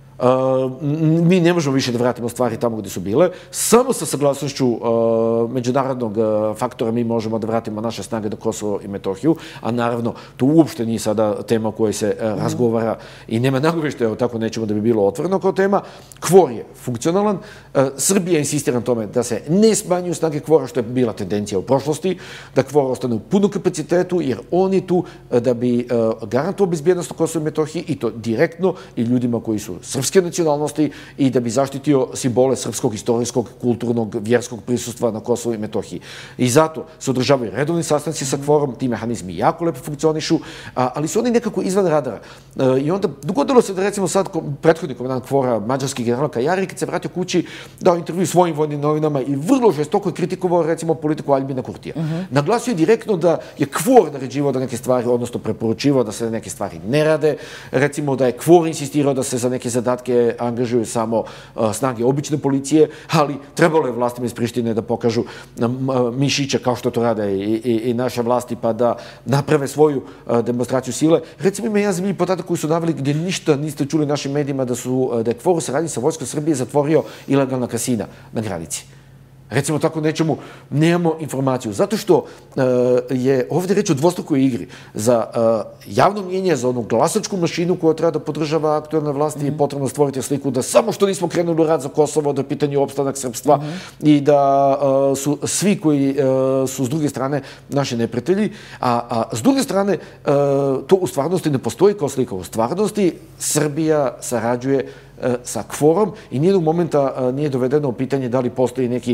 Mi ne možemo više da vratimo stvari tamo gdje su bile. Samo sa saglasnošću međunarodnog faktora mi možemo da vratimo naše snage do Kosova i Metohiju, a naravno to uopšte nije sada tema o kojoj se razgovara i nema nagoveštaja, tako nećemo da bi bilo otvoreno kao tema. KFOR je funkcionalan. Srbija insistira na tome da se ne smanjuju snage KFOR-a, što je bila tendencija u prošlosti, da KFOR ostane u punom kapacitetu, jer on je tu da bi garantovao bezbjednost u Kosovu i Metohiji i to direktno i ljudima koji su srpski nacionalnosti i da bi zaštitio simbole srpskog, istorijskog, kulturnog, vjerskog prisustva na Kosovu i Metohiji. I zato se održavaju redovni sastanci sa KFOR-om, ti mehanizmi jako lepo funkcionišu, ali su oni nekako izvan radara. I onda dogodilo se da, recimo, sad prethodni komandant KFOR-a, mađarski general Kajari, kad se vratio kući, dao intervju svojim vojnim novinama i vrlo žestoko je kritikovao, recimo, politiku Aljbina Kurtija. Naglasio je direktno da je KFOR naređivao da neke stvari, odnosno preporučivao da se neke stvari ne rade, recimo da je KFOR insistirao da se za neke zadatke angažuju samo snage obične policije, ali trebalo je vlastima iz Prištine da pokažu mišiće kao što to rade i naše vlasti, pa da naprave svoju demonstraciju sile. Recimo, ima jedan zanimljiv podatak koji su naveli gdje ništa niste čuli našim medijima da je KFOR u saradnji sa Vojskom Srbije zatvorio ilegalna kasina na granici. Recimo, tako nečemu nemamo informaciju. Zato što je ovdje reč o dvostrukoj igri. Za javno mnjenje, za onu glasačku mašinu koja treba da podržava aktualne vlasti je potrebno stvoriti sliku da samo što nismo krenuli u rat za Kosovo, da je pitanje opstanak srpstva i da su svi koji su s druge strane naši neprijatelji. A s druge strane, to u stvarnosti ne postoji kao slika. U stvarnosti Srbija sarađuje sa KFOR-om i nijednog momenta nije dovedeno u pitanje da li postoji neki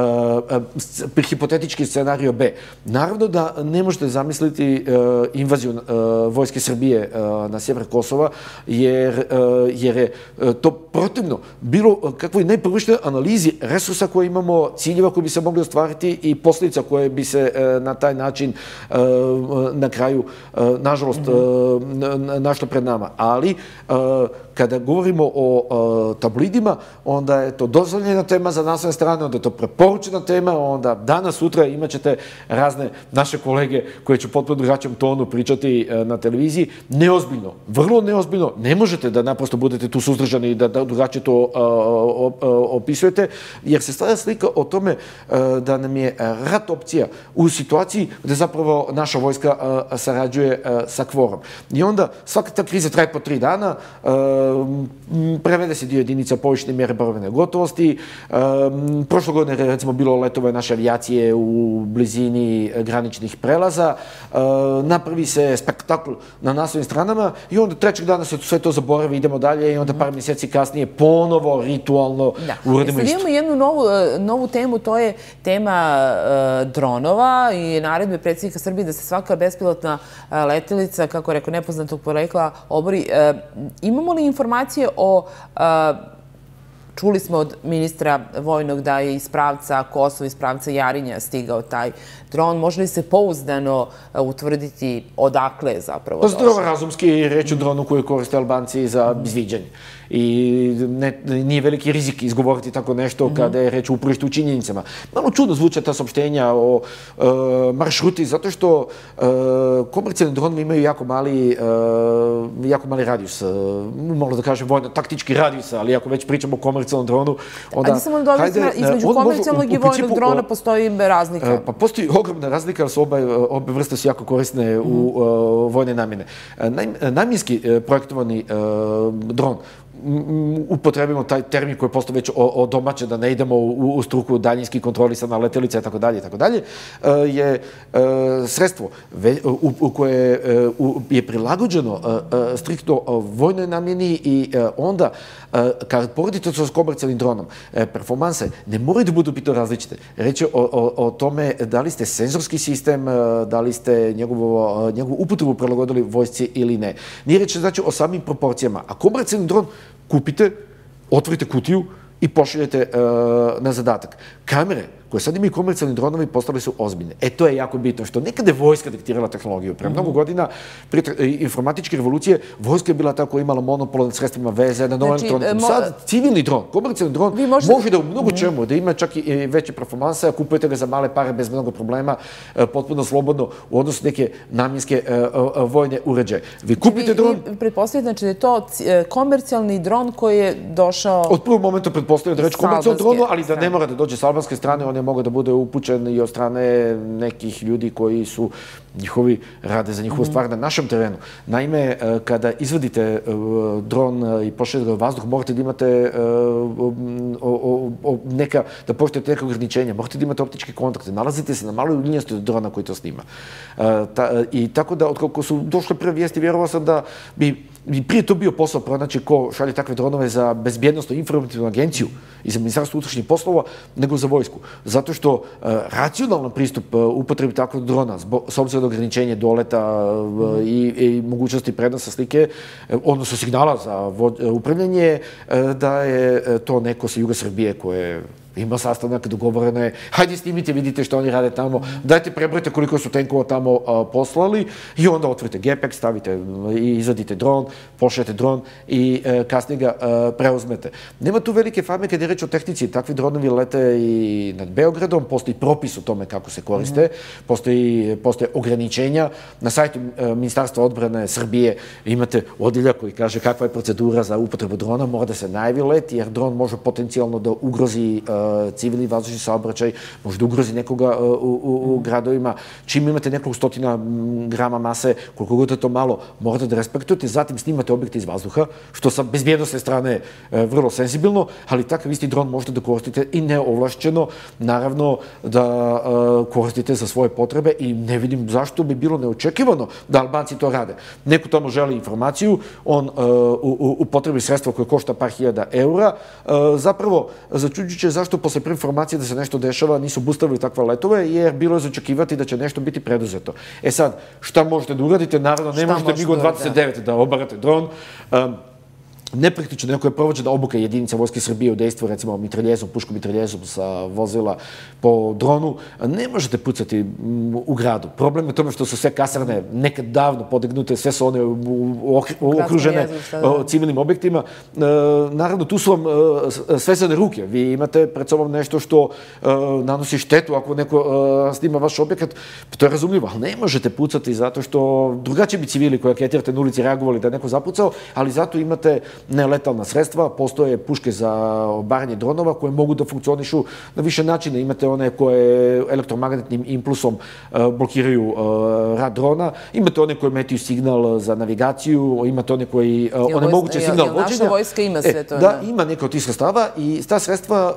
hipotetički scenario B. Naravno da ne možete zamisliti invaziju Vojske Srbije na sjever Kosova, jer je to protivno bilo kakvoj najprvišnjoj analizi resursa koje imamo, ciljeva koji bi se mogli ostvariti i posljedica koje bi se na taj način na kraju, nažalost, našlo pred nama. Ali, kada govorimo o tabloidima, onda je to dozvoljena tema za naslovne strane, onda je to preporučena tema, onda danas, sutra imat ćete razne naše kolege koje će potpuno drugačijem tonu pričati na televiziji. Neozbiljno, vrlo neozbiljno, ne možete da naprosto budete tu suzdržani i da drugačije to opisujete, jer se stvara slika o tome da nam je rat opcija u situaciji gde zapravo naša vojska sarađuje sa KFOR-om. I onda svaka ta kriza traje po 3 dana, prevede se dio jedinica povišene mjere borbene gotovosti. Prošle godine, recimo, bilo letove naše avijacije u blizini graničnih prelaza. Napravi se spektakl na naslovnim stranama i onda 3. dana se sve to zaboravi, idemo dalje i onda par mjeseci kasnije ponovo, ritualno uradimo isto. Imamo jednu novu temu, to je tema dronova i naredbe predsjednika Srbije da se svaka bespilotna letelica, kako rekao, nepoznatog porekla obori. Imamo li informacije o Čuli smo od ministra vojnog da je iz pravca Kosova, iz pravca Jarinja stigao taj dron. Može li se pouzdano utvrditi odakle je zapravo došao? Zdravorazumski reći o dronu koju koriste Albanci za izviđanje. I nije veliki rizik izgovoriti tako nešto kada je reč o uporištu u činjenicama. Malo čudno zvuče ta saopštenja o maršruti, zato što komercijalni dronovi imaju jako mali radijus. Možda da kažem vojno-taktički radijus, ali ako već pričamo o komercijalnom dronu, onda... Ajde samo da između komercijalnog i vojnog drona postoji razlika. Pa postoji ogromna razlika, jer su obe vrste su jako korisne u vojne namjene. Namjenski projektovani dron, upotrebimo taj termin koji je postao već odomaćen, da ne idemo u struku daljinski kontrolisana letelica i tako dalje, je sredstvo koje je prilagođeno striktno vojnoj namjeni i onda kad poredite to s komercijalnim dronom, performanse ne moraju da budu bitno različite. Reći o tome da li ste senzorski sistem, da li ste njegovu upotrebu prilagodili vojsci ili ne. Nije reći znači o samim proporcijama, a komercijalni dron kupite, otvorite kutiju i pošaljete na zadatak. Kamere koje sad imaju komercijalni dronovi postali su ozbiljne. To je jako bitno, što nekada je vojska diktirala tehnologiju. Pre mnogo godina, prije informatičke revolucije, vojska je bila ta koja imala monopol nad sredstvima veze, na novom elektronikom. Sad, civilni dron, komercijalni dron, može da u mnogo čemu, da ima čak i veće performanse, a kupujete ga za male pare bez mnogo problema, potpuno slobodno u odnosu neke namjenske vojne uređaje. Vi kupite dron... Vi pretpostavljate, znači da je to komercijalni dron koji je došao... Od prvog momenta pretpostavljate da reći komercijalnom dronu, ali da ne mora da dođe s albanske strane, on je mogao da bude upućen i od strane nekih ljudi koji su njihovi rade za njihovu stvar na našem terenu. Naime, kada izvadite dron i pošaljete ga u vazduh, morate da imate da poštujete neka ograničenja, morate da imate optičke kontakte, nalazite se na maloj linijastoj od drona koji to snima. I tako da, otkako su došle prve vijesti, vjerovao sam da bi prije to bio posao pronaći ko šalje takve dronove za bezbjednostnu informativnu agenciju i za Ministarstvo unutrašnjih poslova, nego za vojsku. Zato što racionalan pristup upotrebi takvog drona, s obzirom na ograničenje doleta i mogućnosti prenosa slike, odnosno signala za upravljanje, da je to neko sa juga Srbije koje ima sastanak, dogovoreno je, hajde snimite, vidite što oni rade tamo, dajte prebrojte koliko su tenkova tamo poslali i onda otvorite GPX, stavite i izvadite dron, pošaljete dron i kasnije ga preuzmete. Nema tu velike fame kada je reč o tehnici, takvi dronovi lete i nad Beogradom, postoji propis o tome kako se koriste, postoje ograničenja. Na sajtu Ministarstva odbrane Srbije imate odjeljak koji kaže kakva je procedura za upotrebu drona, mora da se najavi let, jer dron može potencijalno da ugrozi civilni vazdušni saobraćaj, može da ugrozi nekoga u gradovima. Čim imate nekog 100 grama mase, koliko god je to malo, morate da respektujete, zatim snimate objekte iz vazduha, što sa bezbjednostne strane je vrlo senzibilno, ali takav isti dron možete da koristite i neovlašćeno, naravno da koristite za svoje potrebe i ne vidim zašto bi bilo neočekivano da Albanci to rade. Neko tamo želi informaciju, on upotrebi sredstva koje košta par hiljada eura, zapravo začuđujuće zašto posle prve informacije da se nešto dešava nisu bustavili takve letove, jer bilo je začekivati da će nešto biti preduzeto. Sad, šta možete da uradite? Naravno, ne možete MiG-29 da obarate dron. Nepraktično neko je provođena obuka jedinica Vojske Srbije u dejstvu, recimo mitraljezom, puškom mitraljezom sa vozila po dronu. Ne možete pucati u gradu. Problem je tome što su sve kasarne nekad davno podignute, sve su one okružene civilnim objektima. Naravno, tu su vam svezane ruke. Vi imate pred sobom nešto što nanosi štetu ako neko snima vaš objekat. To je razumljivo, ali ne možete pucati zato što drugačije bi civili koji aketirate na ulici reagovali da je neko zapucao, ali zato imate neletalna sredstva, postoje puške za obaranje dronova koje mogu da funkcionišu na više načina. Imate one koje elektromagnetnim impulsom blokiraju rad drona, imate one koje metiju signal za navigaciju, imate one koji onemoguće signal vođenja. Naša vojska ima sve to? Da, ima neka od tih sredstava i ta sredstva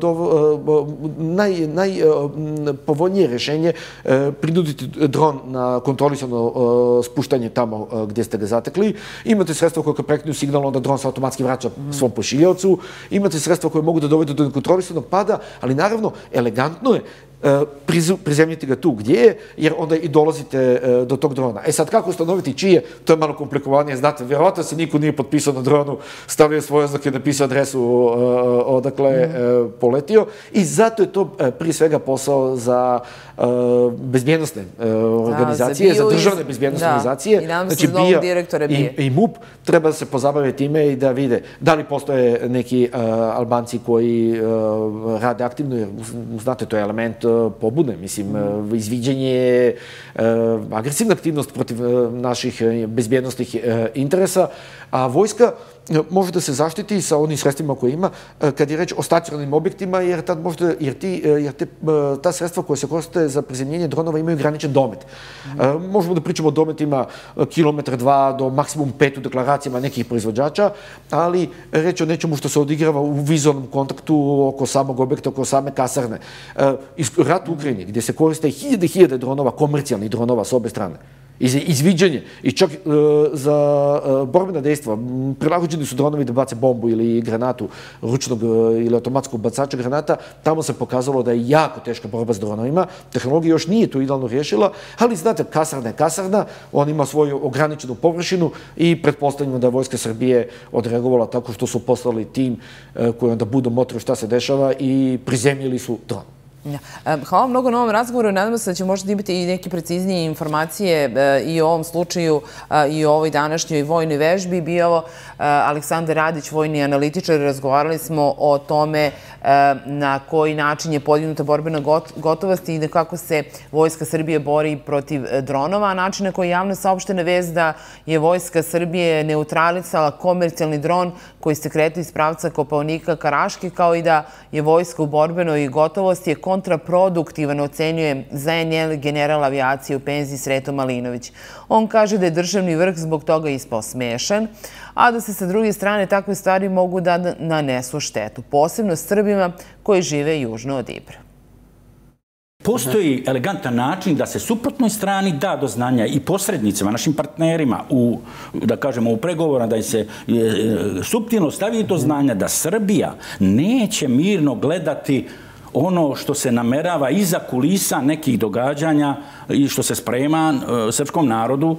najpovoljnije rešenje prinuditi dron na kontrolisano spuštanje tamo gdje ste ga zatekli. Imate sredstva koje prekinu signal, onda dron se automatski vraća svom pošiljavcu. Imate sredstva koje mogu da dovedu do nekontrolisanog pada, ali naravno, elegantno je prizemljiti ga tu gdje je, jer onda i dolazite do tog drona. Sad, kako ustanoviti čije, to je malo komplikovanije. Znate, vjerovatno se niko nije potpisao na dronu, stavio svoj oznake, napisao adresu odakle poletio i zato je to prije svega posao za bezbjednostne organizacije, za državne bezbjednostne organizacije. I nam se novog direktora BIA. I MUP treba da se pozabave time i da vide da li postoje neki Albanci koji rade aktivno, jer znate, to je element pobune, mislim, izviđenje, agresivna aktivnost protiv naših bezbjednostnih interesa, a vojska može da se zaštiti sa onim sredstvima koje ima kad je reč o stacionarnim objektima, jer ta sredstva koja se koriste za prizemljenje dronova imaju graničan domet. Možemo da pričamo o dometima kilometra, 2 do maksimum 5 u deklaracijama nekih proizvođača, ali reč o nečemu što se odigrava u vizualnom kontaktu oko samog objekta, oko same kasarne. Rat u Ukrajini, gdje se koriste hiljade dronova, komercijalnih dronova s obe strane, i za izviđanje, i čak za borbena dejstva. Prilagođeni su dronovi da bace bombu ili granatu ručnog ili automatskog bacača granata. Tamo se pokazalo da je jako teška borba s dronovima. Tehnologija još nije to idealno riješila, ali znate, kasarna je kasarna, on ima svoju ograničenu površinu i pretpostavljamo da je Vojska Srbije odreagovala tako što su poslali tim koji onda budu motrili šta se dešava i prizemljili su dron. Hvala mnogo na ovom razgovoru. Nadamo se da će možda imati i neke preciznije informacije i o ovom slučaju i o ovoj današnjoj vojnoj vežbi. Bio Aleksandar Radić, vojni analitičar. Razgovarali smo o tome na koji način je podignuta borbena gotovost i kako se Vojska Srbije bori protiv dronova. A način na koji je javno saopštena vest da je Vojska Srbije neutralisala komercijalni dron koji se kretao iz pravca Kopaonika ka Raški, kao i da je vojska u borbenoj gotovosti je kontraproduktivan, ocenjuje ZNL general avijacije u penziji Sreto Malinović. On kaže da je državni vrh zbog toga ispao smešan, a da se sa druge strane takve stvari mogu da nanesu štetu, posebno Srbima koji žive južno od Ibra. Postoji elegantan način da se suprotnoj strani da do znanja i posrednicima, našim partnerima, da kažemo u pregovorima, da se suptilno stavi do znanja da Srbija neće mirno gledati ono što se namerava iza kulisa nekih događanja i što se sprema srpskom narodu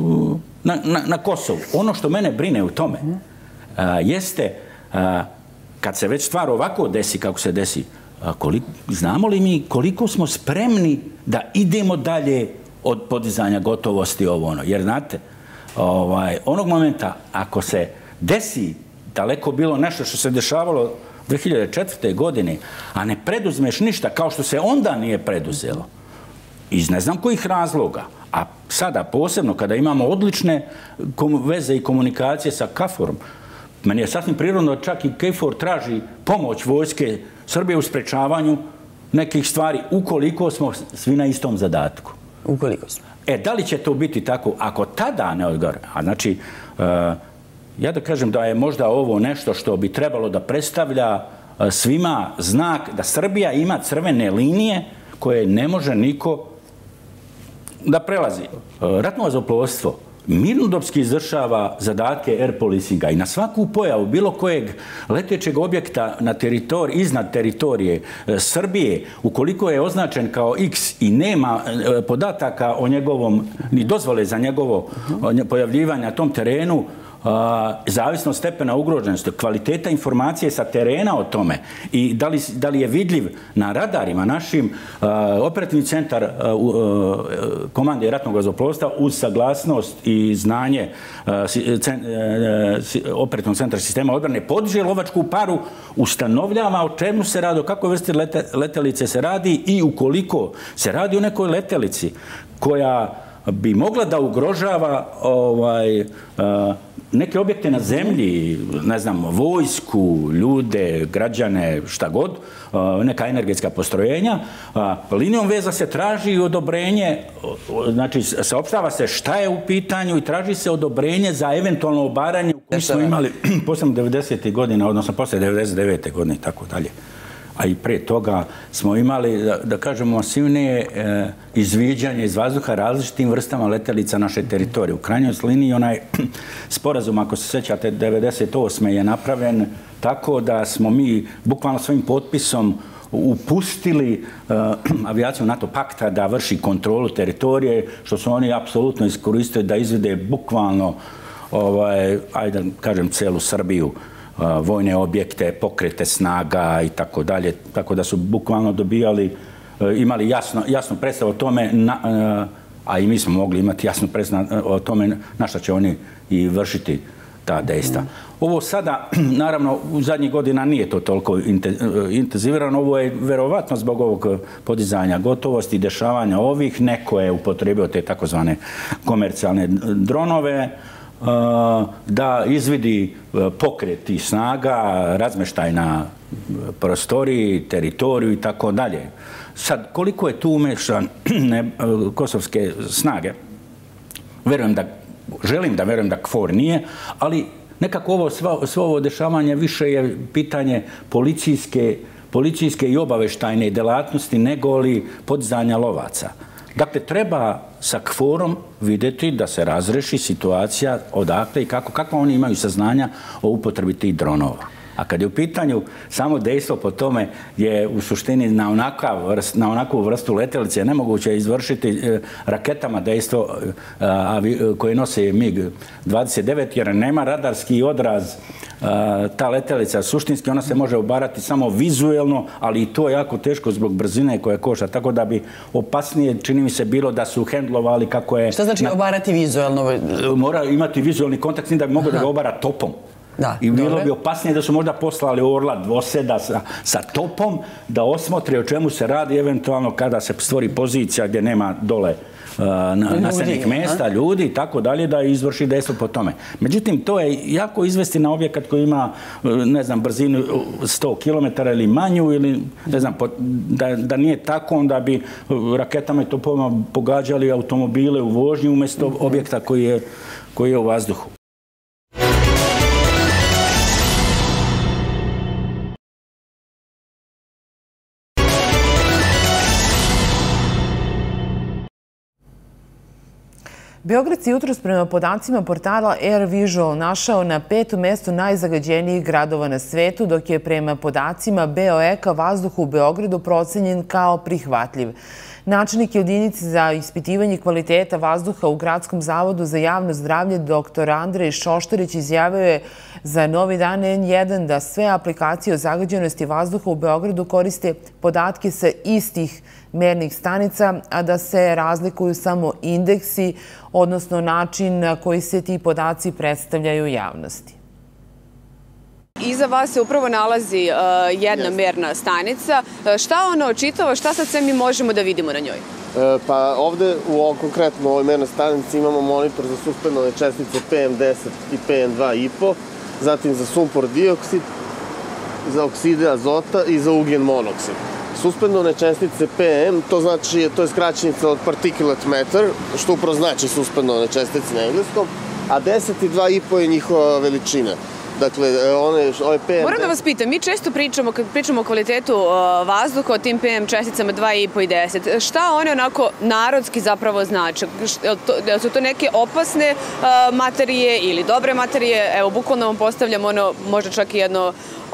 na Kosovu. Ono što mene brine u tome jeste, kad se već stvar ovako desi kako se desi, znamo li mi koliko smo spremni da idemo dalje od podizanja gotovosti ovo ono? Jer znate, onog momenta ako se desi, daleko bilo nešto što se dešavalo 2004. godine, a ne preduzmeš ništa kao što se onda nije preduzelo, iz ne znam kojih razloga, a sada posebno kada imamo odlične veze i komunikacije sa KFOR-om, meni je sasvim prirodno da čak i KFOR traži pomoć Vojske Srbije u sprečavanju nekih stvari, ukoliko smo svi na istom zadatku. Ukoliko smo. Da li će to biti tako? Ako tada ne odgovara, a znači, ja da kažem da je možda ovo nešto što bi trebalo da predstavlja svima znak da Srbija ima crvene linije koje ne može niko da prelazi. Ratno vazduhoplovstvo mirnodopski izvršava zadatke air policinga i na svaku pojavu bilo kojeg letećeg objekta iznad teritorije Srbije, ukoliko je označen kao X i nema podataka o njegovom, ni dozvole za njegovo pojavljivanje na tom terenu, zavisno stepena ugroženosti, kvaliteta informacije sa terena o tome i da li je vidljiv na radarima našim, operativni centar komande ratnog vazduhoplovstva uz saglasnost i znanje operativnog centra sistema odbrane podiže lovačku paru, ustanovljava o čemu se radi, o kakvoj vrsti letelice se radi i ukoliko se radi o nekoj letelici koja bi mogla da ugrožava neke objekte na zemlji, ne znam, vojsku, ljude, građane, šta god, neka energetska postrojenja, linijom veza se traži odobrenje, znači saopštava se šta je u pitanju i traži se odobrenje za eventualno obaranje u kojem smo imali posebno 90. godina, odnosno posle 99. godine i tako dalje. A i pre toga smo imali, da kažemo, masivnije izviđanje iz vazduha različitim vrstama letelica naše teritorije. U krajnjoj liniji onaj sporazum, ako se sećate, 98. je napravljen tako da smo mi bukvalno svojim potpisom upustili avijaciju NATO pakta da vrši kontrolu teritorije, što su oni apsolutno iskoristili da izvede bukvalno, ajde da kažem, celu Srbiju, vojne objekte, pokrete snaga i tako dalje, tako da su bukvalno dobijali, imali jasnu predstavu o tome, a i mi smo mogli imati jasnu predstavu o tome na što će oni i vršiti ta dejstva. Ovo sada, naravno, u zadnjih godina nije to toliko intenzivirano. Ovo je verovatno zbog ovog podizanja gotovosti i dešavanja ovih. Neko je upotrebio te takozvane komercijalne dronove da izvidi pokret tih snaga, razmeštaj na prostoriji, teritoriju i tako dalje. Sad, koliko je tu umešan kosovske snage? Želim da verujem da KFOR nije, ali nekako svo ovo dešavanje više je pitanje policijske i obaveštajne delatnosti nego li podizanja lovaca. Dakle, treba sa KFOR-om vidjeti da se razreši situacija odakle i kako oni imaju saznanja o upotrebi tih dronova. A kad je u pitanju samo dejstvo po tome je u suštini na onakvu vrstu letjelice nemoguće izvršiti raketama dejstvo koje nose MiG-29 jer nema radarski odraz ta letjelica. Suštinski ona se može obarati samo vizuelno, ali i to je jako teško zbog brzine koja košta. Tako da bi opasnije, čini mi se, bilo da su hendlovali kako je... Šta znači obarati vizuelno? Mora imati vizualni kontakt s njim da bi mogo da ga obara topom. I bilo bi opasnije da su možda poslali orla dvoseda sa topom da osmotre o čemu se radi, eventualno kada se stvori pozicija gdje nema dole naseljenih mjesta, ljudi i tako dalje, da izvrši dejstvo po tome. Međutim, to je jako izvesti na objekat koji ima, ne znam, brzinu 100 km ili manju, ili, ne znam, da nije tako, onda bi raketama i topovima pogađali automobile u vožnji umjesto objekta koji je u vazduhu. Beograd se jutros prema podacima portala Air Visual našao na 5. mjestu najzagađenijih gradova na svetu, dok je prema podacima BOEK-a vazduh u Beogradu procenjen kao prihvatljiv. Načelnik jedinice za ispitivanje kvaliteta vazduha u Gradskom zavodu za javno zdravlje dr. Andrej Šoštarić izjavio je za Novi dan N1 da sve aplikacije o zagađenosti vazduha u Beogradu koriste podatke sa istih mernih stanica, a da se razlikuju samo indeksi, odnosno način na koji se ti podaci predstavljaju javnosti. Iza vas se upravo nalazi jedna merna stanica. Šta ona očitava, šta sad sve mi možemo da vidimo na njoj? Pa ovde u konkretno ovoj mernoj stanici imamo monitor za suspendovane čestice PM10 i PM2,5, zatim za sumpor dioksid, za okside azota i za ugljen monoksid. Suspendovane čestice PM, to je skraćenica od particulate matter, što upravo znači suspendovane čestice na engleskom, a 10 i 2,5 je njihova veličina. Dakle, ove PM... Moram da vas pitam, mi često pričamo, kad pričamo o kvalitetu vazduha, o tim PM česticama 2,5 i 10. Šta one onako narodski zapravo znači? Su to neke opasne materije ili dobre materije? Evo, bukvalno vam postavljam ono, možda čak i jedno...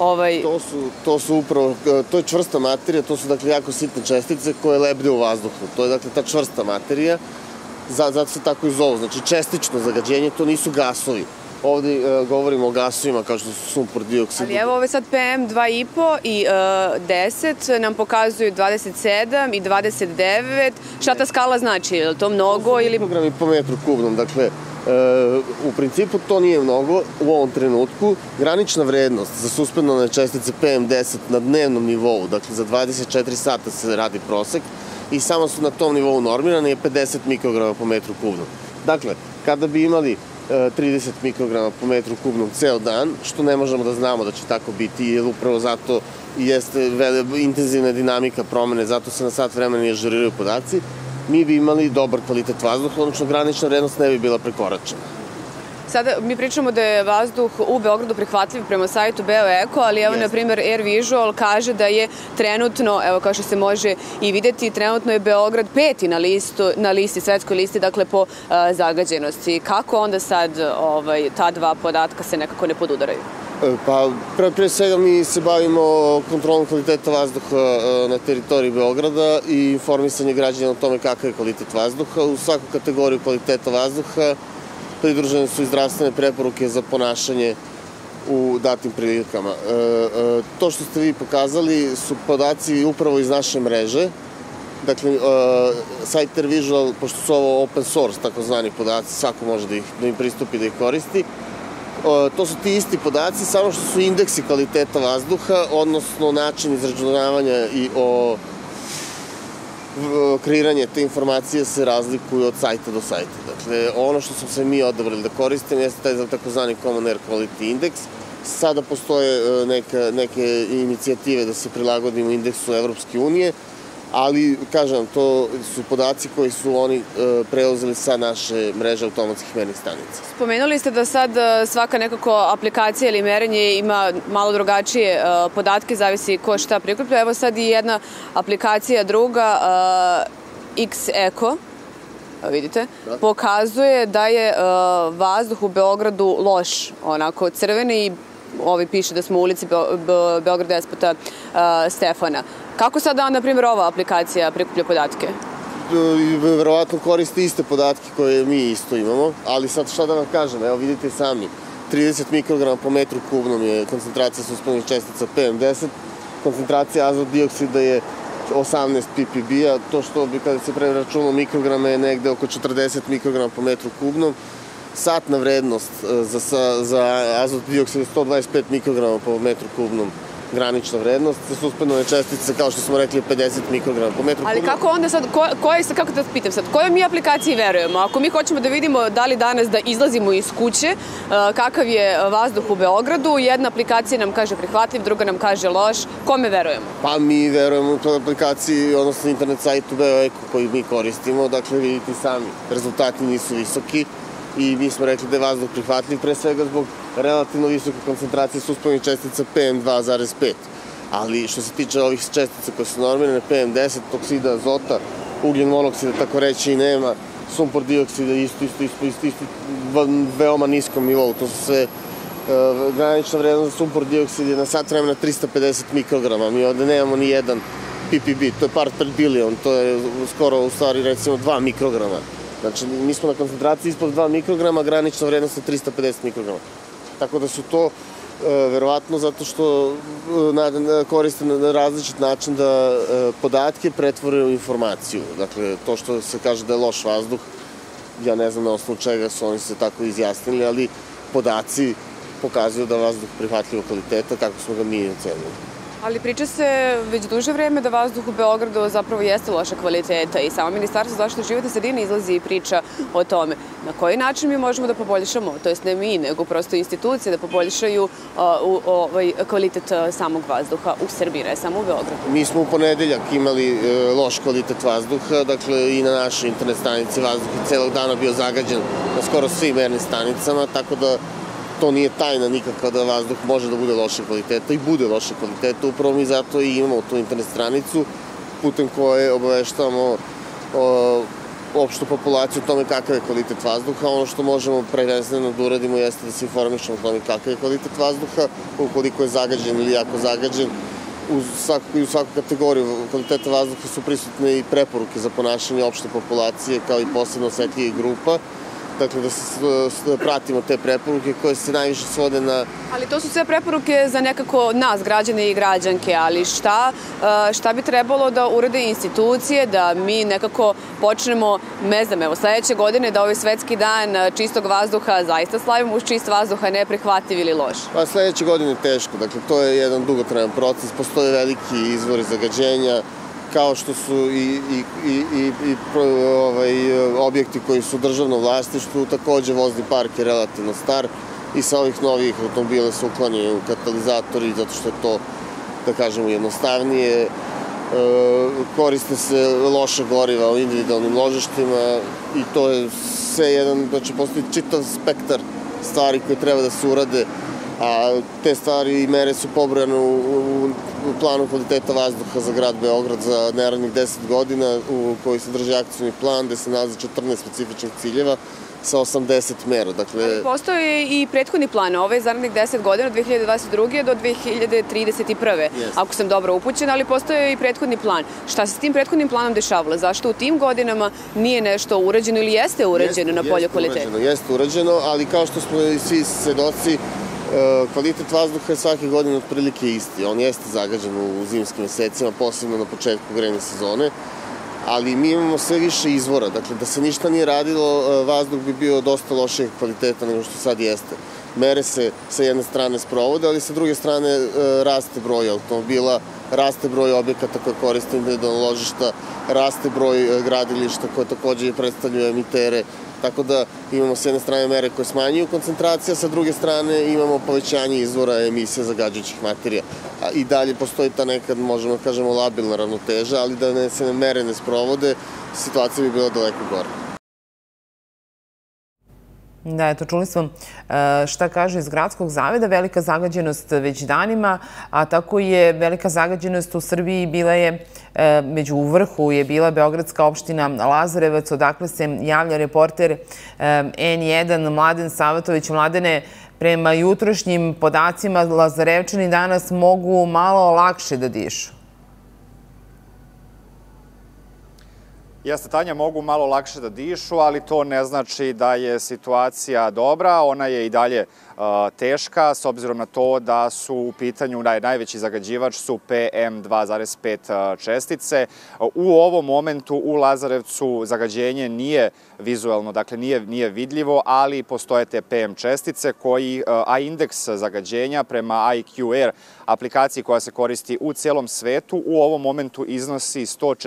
To su upravo, to je čvrsta materija, to su dakle jako sitne čestice koje lebde u vazduhu. To je dakle ta čvrsta materija, zato se tako i zovu. Znači čestično zagađenje, to nisu gasovi. Ovdje govorimo o gasovima kao što su sumpor dioksid. Ali evo ove sad PM 2,5 i 10 nam pokazuju 27 i 29. Šta ta skala znači? Je li to mnogo ili... Mikrogrami po metru kubnom. Dakle, u principu to nije mnogo u ovom trenutku. Granična vrednost za suspendovane čestice PM10 na dnevnom nivou, dakle za 24 sata se radi prosek i samo su na tom nivou normirane je 50 mikrograma po metru kubnom. Dakle, kada bi imali 30 mikrograma po metru kubnom ceo dan, što ne možemo da znamo da će tako biti, jer upravo zato jeste intenzivna dinamika promene, zato se na sat vremena ne ažuriraju podaci, mi bi imali dobar kvalitet vazduha, odnosno granična vrednost ne bi bila prekoračena. Sada mi pričamo da je vazduh u Beogradu prihvatljiv prema sajtu BOEK-a, ali evo, na primjer, Air Visual kaže da je trenutno, evo kao što se može i vidjeti, trenutno je Beograd 5. na listi, svetskoj listi, dakle po zagađenosti. Kako onda sad ta dva podatka se nekako ne podudaraju? Pa, pre svega mi se bavimo kontrolom kvaliteta vazduha na teritoriji Beograda i informisanje građana o tome kakav je kvalitet vazduha. U svaku kategoriju kvaliteta vazduha pridružene su i zdravstvene preporuke za ponašanje u datim prilikama. To što ste vi pokazali su podaci upravo iz naše mreže. Dakle, Site Visual, pošto su ovo open source, takozvani podaci, svako može da im pristupi da ih koristi. To su ti isti podaci, samo što su indeksi kvaliteta vazduha, odnosno način izračunavanja i kreiranje te informacije se razlikuju od sajta do sajta. Dakle, ono što smo se mi odabrali da koristimo jeste taj takozvani Common Air Quality Index. Sada postoje neke inicijative da se prilagodimo indeksu Evropske unije, ali, kažem, to su podaci koji su oni preuzeli sa naše mreže automatskih mernih stanica. Spomenuli ste da sad svaka nekako aplikacija ili merenje ima malo drugačije podatke, zavisi ko šta prikuplja. Evo sad i jedna aplikacija druga, X-Eko, vidite, pokazuje da je vazduh u Beogradu loš, onako crveni, i ovi piše da smo u ulici Beograd Despota Stefana. Kako sada, na primjer, ova aplikacija prikuplja podatke? Verovatno koriste iste podatke koje mi isto imamo, ali sad šta da vam kažem, evo vidite sami, 30 mikrograma po metru kubnom je koncentracija suspenzivnih čestica PM10, koncentracija azot dioksida je 18 ppb-a, to što bi kada se preračunalo mikrograme je negde oko 40 mikrograma po metru kubnom. Satna vrednost za azot dioksid je 125 mikrograma po metru kubnom granična vrednost, za suspendovane čestice, kao što smo rekli, 50 mikrograma po metru kubnom. Ali kako onda sad, kako da pitam sad, kojoj mi aplikaciji verujemo? Ako mi hoćemo da vidimo da li danas da izlazimo iz kuće, kakav je vazduh u Beogradu, jedna aplikacija nam kaže prihvatljiv, druga nam kaže loš, kome verujemo? Pa mi verujemo u toj aplikaciji, odnosno internet sajtu BioEko koji mi koristimo, dakle vidite sami, rezultati nisu visoki i mi smo rekli da je vazduh prihvatljiv, pre svega zbog relativno visoke koncentracije suspenzivnih čestica PM2,5. Ali što se tiče ovih čestica koje su normirane, PM10, oksida azota, ugljen monoksida, tako reći i nema, sumpor dioksida isto, veoma niskom nivou. To su sve granična vrednost za sumpor dioksid je na sat vremena 350 mikrograma. Mi ovde nemamo ni jedan ppb, to je part per bilion, to je skoro u stvari recimo 2 mikrograma. Znači, mi smo na koncentraciji ispod 2 mikrograma, granična vrednost je 350 mikrograma. Tako da su to verovatno zato što koriste na različit način da podatke pretvore u informaciju. Dakle, to što se kaže da je loš vazduh, ja ne znam na osnovu čega su oni se tako izjasnili, ali podaci pokazuju da je vazduh prihvatljivog kvaliteta, kako smo ga mi ocenili. Ali priča se već duže vreme da vazduh u Beogradu zapravo jeste loša kvaliteta i samo Ministarstvo zaštite životne sredine izlazi i priča o tome. Na koji način mi možemo da poboljšamo, to jest ne mi, nego prosto institucije da poboljšaju kvalitet samog vazduha u Srbiji, ne samo u Beogradu? Mi smo u ponedeljak imali loš kvalitet vazduha, dakle i na našoj internet stanici vazduh je celog dana bio zagađen na skoro svim mernim stanicama, tako da to nije tajna nikakva da vazduh može da bude loše kvaliteta i bude loše kvaliteta. Upravo mi zato i imamo tu internet stranicu putem koje obaveštavamo opštu populaciju o tome kakav je kvalitet vazduha. Ono što možemo prvenstveno da uradimo jeste da se informišemo o tome kakav je kvalitet vazduha, ukoliko je zagađen ili jako zagađen. U svaku kategoriju kvaliteta vazduha su prisutne i preporuke za ponašanje opšte populacije kao i posebno osetljivih grupa. Dakle, da pratimo te preporuke koje se najviše svode na... Ali to su sve preporuke za nekako nas, građane i građanke, ali šta bi trebalo da urade institucije, da mi nekako počnemo, ne znam, evo, sledeće godine da ovaj svetski dan čistog vazduha zaista slavimo uz čist vazduha, neprihvatljiv ili loš? Pa sledeće godine je teško, dakle, to je jedan dugotrajan proces, postoje veliki izvori zagađenja, kao što su i objekti koji su u državnom vlasništvu, takođe vozni park je relativno star i sa ovih novih automobila se uklanjaju katalizatori zato što je to, da kažemo, jednostavnije. Koriste se loše goriva u individualnim ložištima i to je sve jedan, znači postoji čitav spektar stvari koje treba da se urade A te stvari i mere su pobrojane u planu kvaliteta vazduha za grad Beograd za narednih 10 godina, u koji se drži akcioni plan gde se nalazi 14 specifičnih ciljeva sa 80 mera. Ali postoji i prethodni plan, ovaj za narednih 10 godina, od 2022. do 2031. Ako sam dobro upućena, ali postoji i prethodni plan. Šta se s tim prethodnim planom dešavalo? Zašto u tim godinama nije nešto urađeno ili jeste urađeno na polju kvaliteta? Jeste urađeno, ali kao što smo i svi svedoci, kvalitet vazduha je svake godine otprilike isti. On jeste zagađen u zimskim mesecima, posebno na početku grejne sezone, ali mi imamo sve više izvora. Dakle, da se ništa nije radilo, vazduh bi bio dosta lošeg kvaliteta nego što sad jeste. Mere se sa jedne strane sprovode, ali sa druge strane raste broj automobila, raste broj objekata koje koriste individualna ložišta, raste broj gradilišta koje takođe predstavljaju emitere. Tako da imamo s jedne strane mere koje smanjuju koncentracije, a sa druge strane imamo povećanje izvora emisije zagađujućih materija. I dalje postoji ta nekad, možemo da kažemo, labilna ravnoteža, ali da se mere ne sprovode, situacija bi bila daleko gore. Da, eto, čuli smo šta kaže iz Gradskog zaveda, velika zagađenost već danima, a tako je velika zagađenost u Srbiji bila je, među vrhu je bila beogradska opština Lazarevac, odakle se javlja reporter N1 Mladen Savatović. Mladene, prema jutrošnjim podacima, Lazarevčani danas mogu malo lakše da dišu. Jeste, Tanja, mogu malo lakše da dišu, ali to ne znači da je situacija dobra. Ona je i dalje teška, s obzirom na to da su u pitanju najveći zagađivač su PM2,5 čestice. U ovom momentu u Lazarevcu zagađenje nije vizuelno, dakle nije vidljivo, ali postoje te PM čestice a indeks zagađenja prema IQAir aplikaciji koja se koristi u celom svetu u ovom momentu iznosi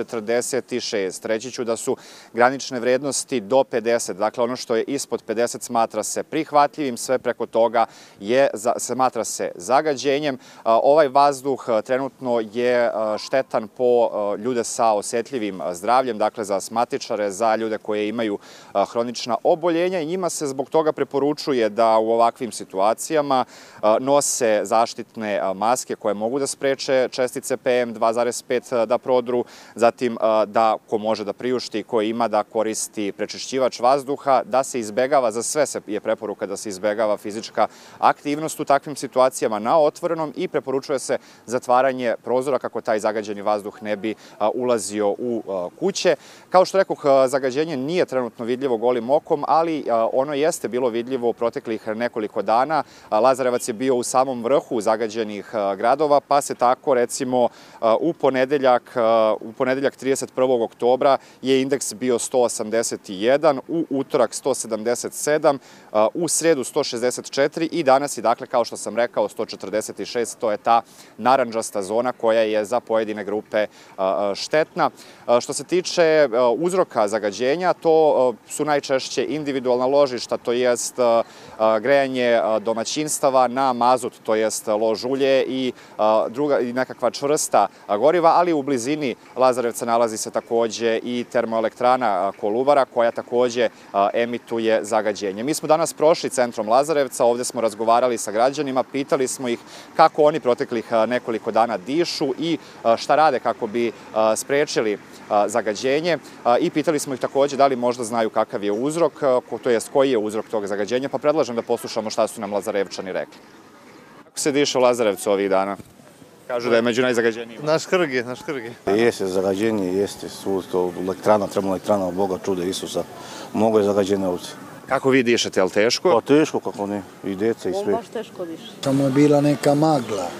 146. Reći ću da su granične vrednosti do 50, dakle ono što je ispod 50 smatra se prihvatljivim, sve preko toga smatra se zagađenjem. Ovaj vazduh trenutno je štetan po ljude sa osetljivim zdravljem, dakle za astmatičare, za ljude koje imaju hronična oboljenja i njima se zbog toga preporučuje da u ovakvim situacijama nose zaštitne maske koje mogu da spreče čestice PM2,5 da prodru, zatim da ko može da priušti, ko ima da koristi prečišćivač vazduha, da se izbegava, za sve je preporuka da se izbegava fizička aktivnost u takvim situacijama na otvorenom i preporučuje se zatvaranje prozora kako taj zagađeni vazduh ne bi ulazio u kuće. Kao što rekoh, zagađenje nije trenutno vidljivo golim okom, ali ono jeste bilo vidljivo u proteklih nekoliko dana. Lazarevac je bio u samom vrhu zagađenih gradova, pa se tako recimo u ponedeljak 31. oktobra je indeks bio 181, u utorak 177, u sredu 164 i danas je, dakle, kao što sam rekao, 146, to je ta narandžasta zona koja je za pojedine grupe štetna. Što se tiče uzroka zagađenja, to su najčešće individualna ložišta, to jest grejanje domaćinstava na mazut, to jest lož ulje i nekakva čvrsta goriva, ali u blizini Lazarevca nalazi se takođe i termoelektrana Kolubara koja takođe emituje zagađenje. Mi smo danas prošli centrom Lazarevca, ovde smo razgovarali sa građanima, pitali smo ih kako oni proteklih nekoliko dana dišu i šta rade kako bi sprečili zagađenje i pitali smo ih takođe da li možda znaju kakav je uzrok, to jest koji je uzrok tog zagađenja, pa predlažem da poslušamo šta su nam Lazarevčani rekli. Kako se diše u Lazarevcu ovih dana? Kažu da je među najzagađenijima. Naš Krg je. Jeste zagađenje, jeste. Termoelektrana, Boga čuda Isusa. Mnogo je zagađenje ovdje. Kako vi dišete, je li teško? Pa teško, kako ne. I deca i sve. Baš teško diše. Samo je bila neka magla.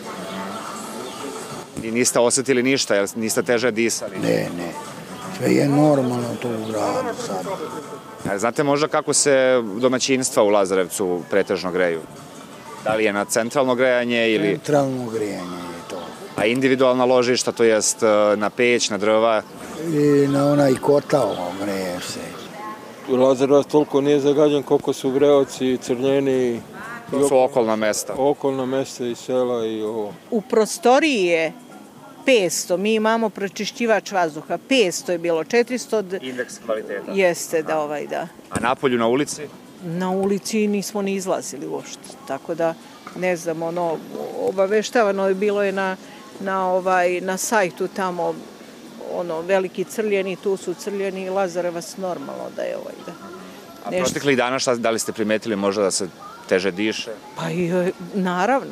I niste osetili ništa, jer niste teže disali? Ne. Sve je normalno to u gradu sad. Znate možda kako se domaćinstva u Lazarevcu pretežno greju? Da li je na centralno grejanje ili... Centralno grejanje je to. A individualna ložišta, to jest na peć, na drva? I na onaj kotao greje se. Lazarevac toliko nije zagađen koliko su Vreoci, Crnjeni. To su okolna mesta. Okolna mesta i sela i ovo. U prostoriji je 500, mi imamo pročišćivač vazduha, 500 je bilo, 400... Indeks kvaliteta. Jeste, da. A napolju na ulici? Na ulici nismo ni izlazili uopšte, tako da ne znam, obaveštavano je bilo je na sajtu tamo, veliki Crljeni, tu su Crljeni i Lazarevac, normalno da je da. A proteklih dana da li ste primetili možda da se teže diše? Pa i naravno.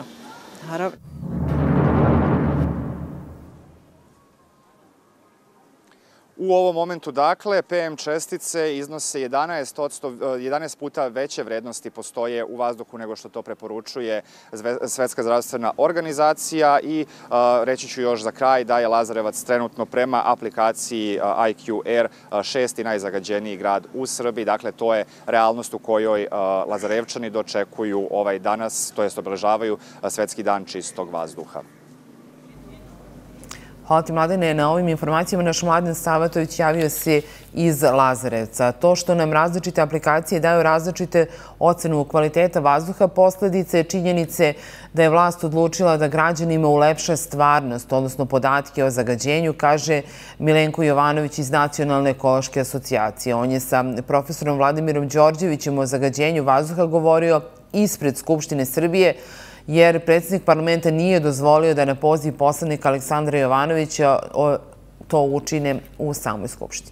U ovom momentu, dakle, PM čestice iznose 11 puta veće vrednosti postoje u vazduhu nego što to preporučuje Svetska zdravstvena organizacija i reći ću još za kraj da je Lazarevac trenutno prema aplikaciji IQ Air 6. najzagađeniji grad u Srbiji. Dakle, to je realnost u kojoj Lazarevčani dočekuju ovaj danas, to jest obeležavaju Svetski dan čistog vazduha. Hvala ti, Mladene. Na ovim informacijama naš Mladen Savatović javio se iz Lazarevca. To što nam različite aplikacije daju različite ocenu kvaliteta vazduha, posledice činjenice da je vlast odlučila da građanima ulepša stvarnost, odnosno podatke o zagađenju, kaže Milenko Jovanović iz Nacionalne ekološke asocijacije. On je sa profesorom Vladimirom Đorđevićem o zagađenju vazduha govorio ispred Skupštine Srbije, jer predsjednik parlamenta nije dozvolio da na poziv poslanika Aleksandra Jovanovića to učine u samoj Skupštini.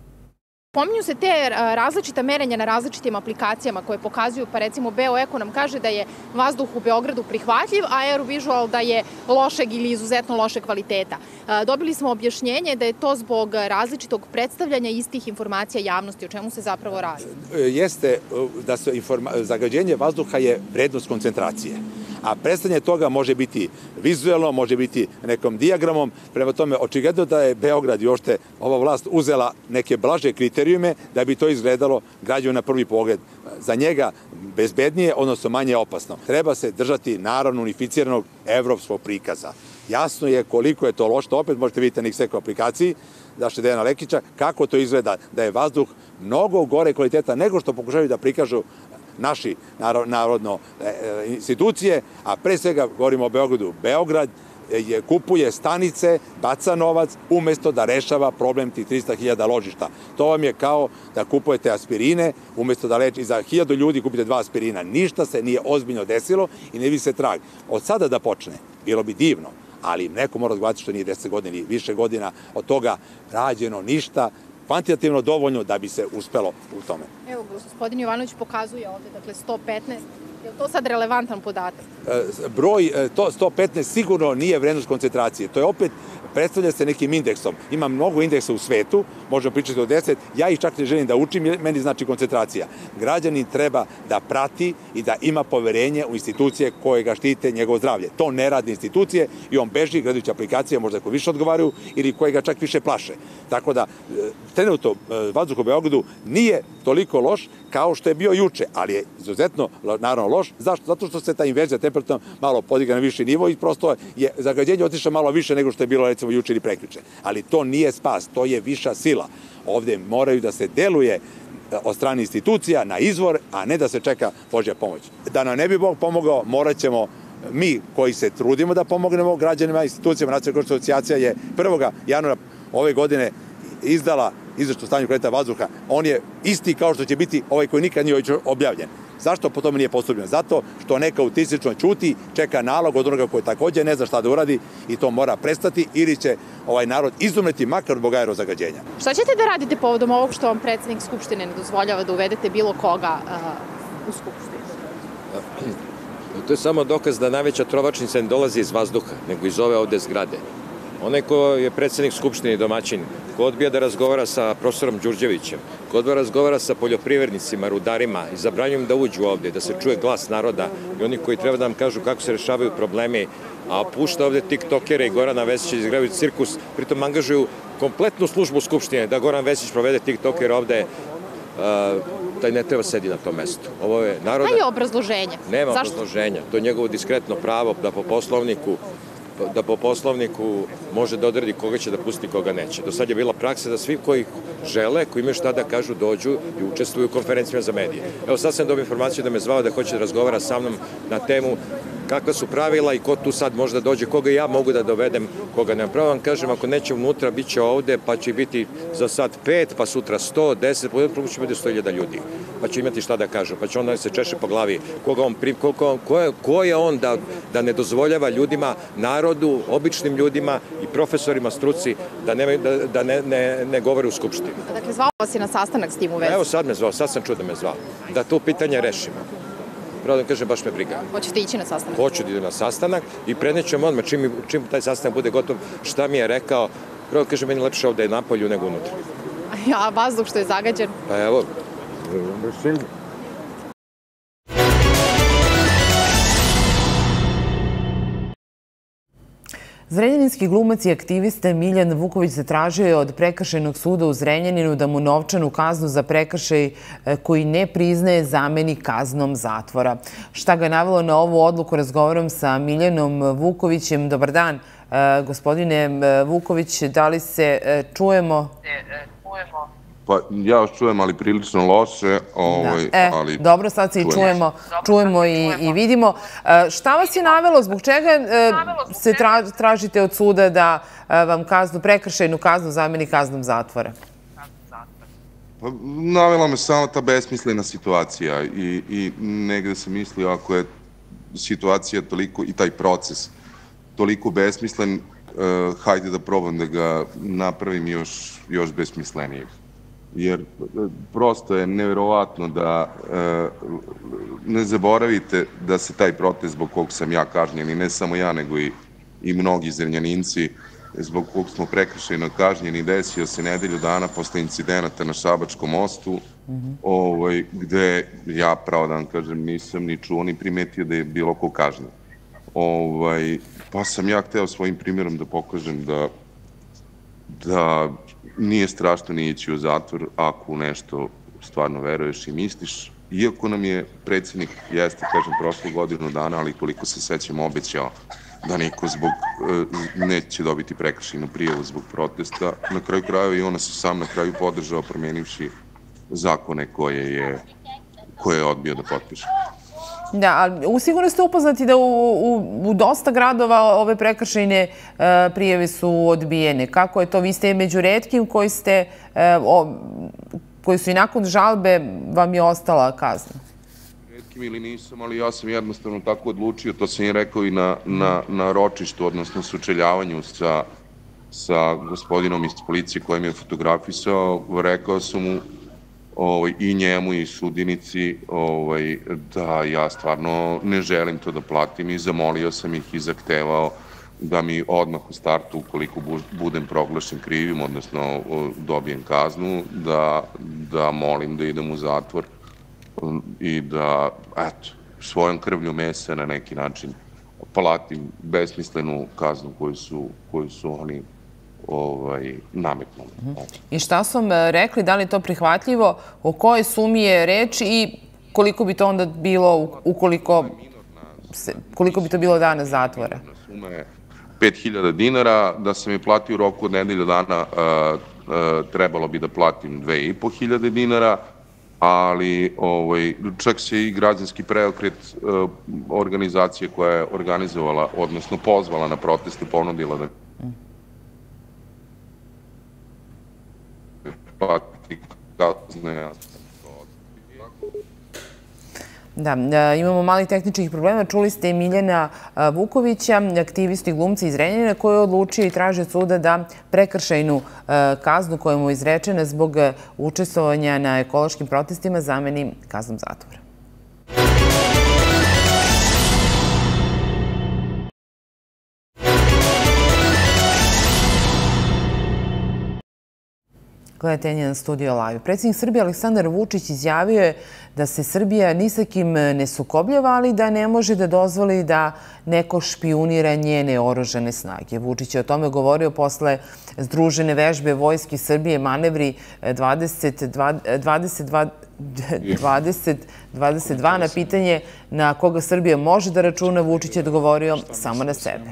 Pominju se te različita merenja na različitim aplikacijama koje pokazuju, pa recimo BeoEko nam kaže da je vazduh u Beogradu prihvatljiv, a Aerovisual da je lošeg ili izuzetno lošeg kvaliteta. Dobili smo objašnjenje da je to zbog različitog predstavljanja istih informacija javnosti. O čemu se zapravo radi? Jeste da zagađenje vazduha je vrednost koncentracije. A predstavljanje toga može biti vizuelno, može biti nekom dijagramom. Prema tome, očigledno da je Beograd i ošte ova vlast uzela neke blaže kriterijume da bi to izgledalo građanima na prvi pogled za njega bezbednije, odnosno manje opasno. Treba se držati naravno unificiranog evropskog prikaza. Jasno je koliko je to loše, opet možete vidjeti na X-Eko aplikaciji, Daše Dejana Lekića, kako to izgleda, da je vazduh mnogo gore kvaliteta nego što pokušavaju da prikažu naši narodno institucije, a pre svega govorimo o Beogradu. Beograd kupuje stanice, baca novac, umesto da rešava problem tih 300.000 ložišta. To vam je kao da kupujete aspirine, umesto da leči za 1000 ljudi kupite 2 aspirina. Ništa se nije ozbiljno desilo i ne vidi se trag. Od sada da počne, bilo bi divno, ali neko mora odgovarati što nije 10 godina ili više godina od toga rađeno ništa, kvantitativno dovoljno da bi se uspelo u tome. Evo, gospodin Jovanović pokazuje ovde, dakle 115. Je li to sad relevantan podatak? Broj 115 sigurno nije vrednost koncentracije. To je opet, predstavlja se nekim indeksom. Ima mnogo indeksa u svetu, možemo pričati o 10, ja ih čak ne želim da učim, meni znači koncentracija. Građanin treba da prati i da ima poverenje u institucije koje ga štite njegovo zdravlje. To ne radi institucije i on beži gledajući aplikacije, možda koje više odgovaraju ili koje ga čak više plaše. Tako da, trenutno vazduh u Beogradu nije toliko loš kao što je bio juče, ali je izuzetno, naravno, loš. Zašto? Zato što se ta inverzija temperatura malo podiga na viši nivo i prosto je zagađenje otišlo malo više nego što je bilo recimo juče ili prekjuče. Ali to nije spas, to je viša sila. Ovde moraju da se deluje od strane institucija na izvor, a ne da se čeka Božja pomoć. Da nam ne bi Bog pomogao, morat ćemo mi koji se trudimo da pomognemo građanima, institucijama, Nacionalna ekološka asocijacija je 1. januara ove godine izdala izveštaj o stanju kvaliteta vazduha. On je isti kao što će biti ovaj koji nikad nije objavljen. Zašto po tome nije postupljeno? Zato što neka autistično ćuti, čeka nalog od onoga koji takođe ne zna šta da uradi i to mora prestati ili će ovaj narod izumreti makar zbog aerozagađenja. Šta ćete da radite povodom ovog što vam predsjednik Skupštine ne dozvoljava da uvedete bilo koga u Skupštinu? To je samo dokaz da najveća trovačnica ne dolazi iz vazduha, nego iz ove ovde zgrade. Onaj ko je predsjednik Skupštine i domaćin, ko odbija da razgovara sa profesorom Đurđevićem, ko odbija da razgovara sa poljoprivrednicima, rudarima i zabranjujem da uđu ovde, da se čuje glas naroda i oni koji treba da nam kažu kako se rešavaju problemi, a pušta ovde tiktokere i Gorana Vesića izgledaju cirkus, pritom angažuju kompletnu službu Skupštine da Goran Vesić provede tiktoker ovde, taj ne treba sedi na tom mestu. Ovo je naroda... Kaj je obrazloženje? Nema obrazloženja. To je njegovo diskretno pravo da po poslovniku može da odredi koga će da pusti, koga neće. Do sad je bila praksa da svi koji žele, koji imaju šta da kažu, dođu i učestvuju u konferencijama za medije. Evo sad sam dobio informaciju da me zvao da hoće da razgovara sa mnom na temu kakva su pravila i ko tu sad možda dođe, koga ja mogu da dovedem, koga ne. Pravo vam kažem, ako neće unutra, bit će ovde, pa će biti za sad 5, pa sutra 100, 10, pa će biti 100.000 ljudi. Pa će imati šta da kažu, pa će onda se češe po glavi ko je on da ne dozvoljava ljudima, narodu, običnim ljudima i profesorima, struci, da ne govore u Skupštini. Dakle, zvao vas je na sastanak s tim u vezi? Evo sad me zvao, sad sam čuo da me zvao. Da to pitanje rešimo. Pravo da kažem, baš me briga. Hoćete ići na sastanak? Hoću da idem na sastanak i prenećem odmah čim taj sastanak bude gotov, šta mi je rekao. Pravo da kažem, meni lepše ovde je napolju nego unutra. A vazduh što je zagađen? Pa evo, Zrenjaninski glumac i aktivista Miljan Vuković zatražio je od Prekršajnog suda u Zrenjaninu da mu novčanu kaznu za prekršaj koji ne priznaje zameni kaznom zatvora. Šta ga je navelo na ovu odluku, razgovaram sa Miljanom Vukovićem. Dobar dan, gospodine Vuković, da li se čujemo? Pa ja vas čujem, ali prilično loše. Dobro, sad se i čujemo i vidimo. Šta vas je navelo, zbog čega se tražite od suda da vam prekršajnu kaznu zameni kaznom zatvora? Pa navela me samo ta besmislena situacija i negde sam mislio ako je situacija toliko i taj proces toliko besmislen, hajde da probam da ga napravim još besmislenijeg. Jer prosto je neverovatno da ne zaboravite da se taj protest zbog kog sam ja kažnjen, i ne samo ja, nego i mnogi Zrenjaninci, zbog kog smo prekršajno kažnjeni, desio se nedelju dana posle incidenata na Šabačkom mostu, gde ja, pravo da vam kažem, nisam ni čuo ni primetio da je bilo ko kažnjen. Pa sam ja hteo svojim primjerom da pokažem da nije strašno ni ići u zatvor ako u nešto stvarno veruješ i misliš. Iako nam je predsjednik, kažem, prošlu godinu dana, ali koliko se sećam, obećao da niko neće dobiti prekršajnu prijavu zbog protesta. Na kraju krajeva i ona se sam na kraju podržao promenivši zakone koje je odbio da potpiše. Da, ali sigurno ste upoznati da u dosta gradova ove prekršajne prijave su odbijene. Kako je to? Vi ste među retkim koji su i nakon žalbe vam je ostala kazna. Retkim ili nisam, ali ja sam jednostavno tako odlučio, to sam i rekao i na ročištu, odnosno sučeljavanju sa gospodinom iz policije koji me je fotografisao, rekao sam mu i njemu i sudinici da ja stvarno ne želim to da platim i zamolio sam ih i zahtevao da mi odmah u startu, ukoliko budem proglašen krivim, odnosno dobijem kaznu, da molim da idem u zatvor i da, eto, svojom krvlju mesa na neki način platim besmislenu kaznu koju su oni nametnuli. I šta su vam rekli, da li je to prihvatljivo, o kojoj sumi je reč i koliko bi to onda bilo, koliko bi to bilo dana zatvora? Suma je 5.000 dinara, da sam je platio u roku od nedelju dana, trebalo bi da platim 2.500 dinara, ali čak se i građanski preokret organizacije koja je organizovala, odnosno pozvala na proteste, ponudila da plati kazne. Da, imamo malih tehničkih problema. Čuli ste Miljana Vukovića, aktivistu i glumca iz Zrenjanina, koji je odlučio i traži od suda da prekršajnu kaznu koja mu je izrečena zbog učestvovanja na ekološkim protestima zameni kaznom zatvora. Gledajte na Studio Live. Predsjednik Srbije Aleksandar Vučić izjavio je da se Srbija ni sa kim ne sukobljava, ali da ne može da dozvoli da neko špijunira njene oružane snage. Vučić je o tome govorio posle združene vežbe Vojske Srbije Manevri 2022 na pitanje na koga Srbija može da računa. Vučić je odgovorio samo na sebe.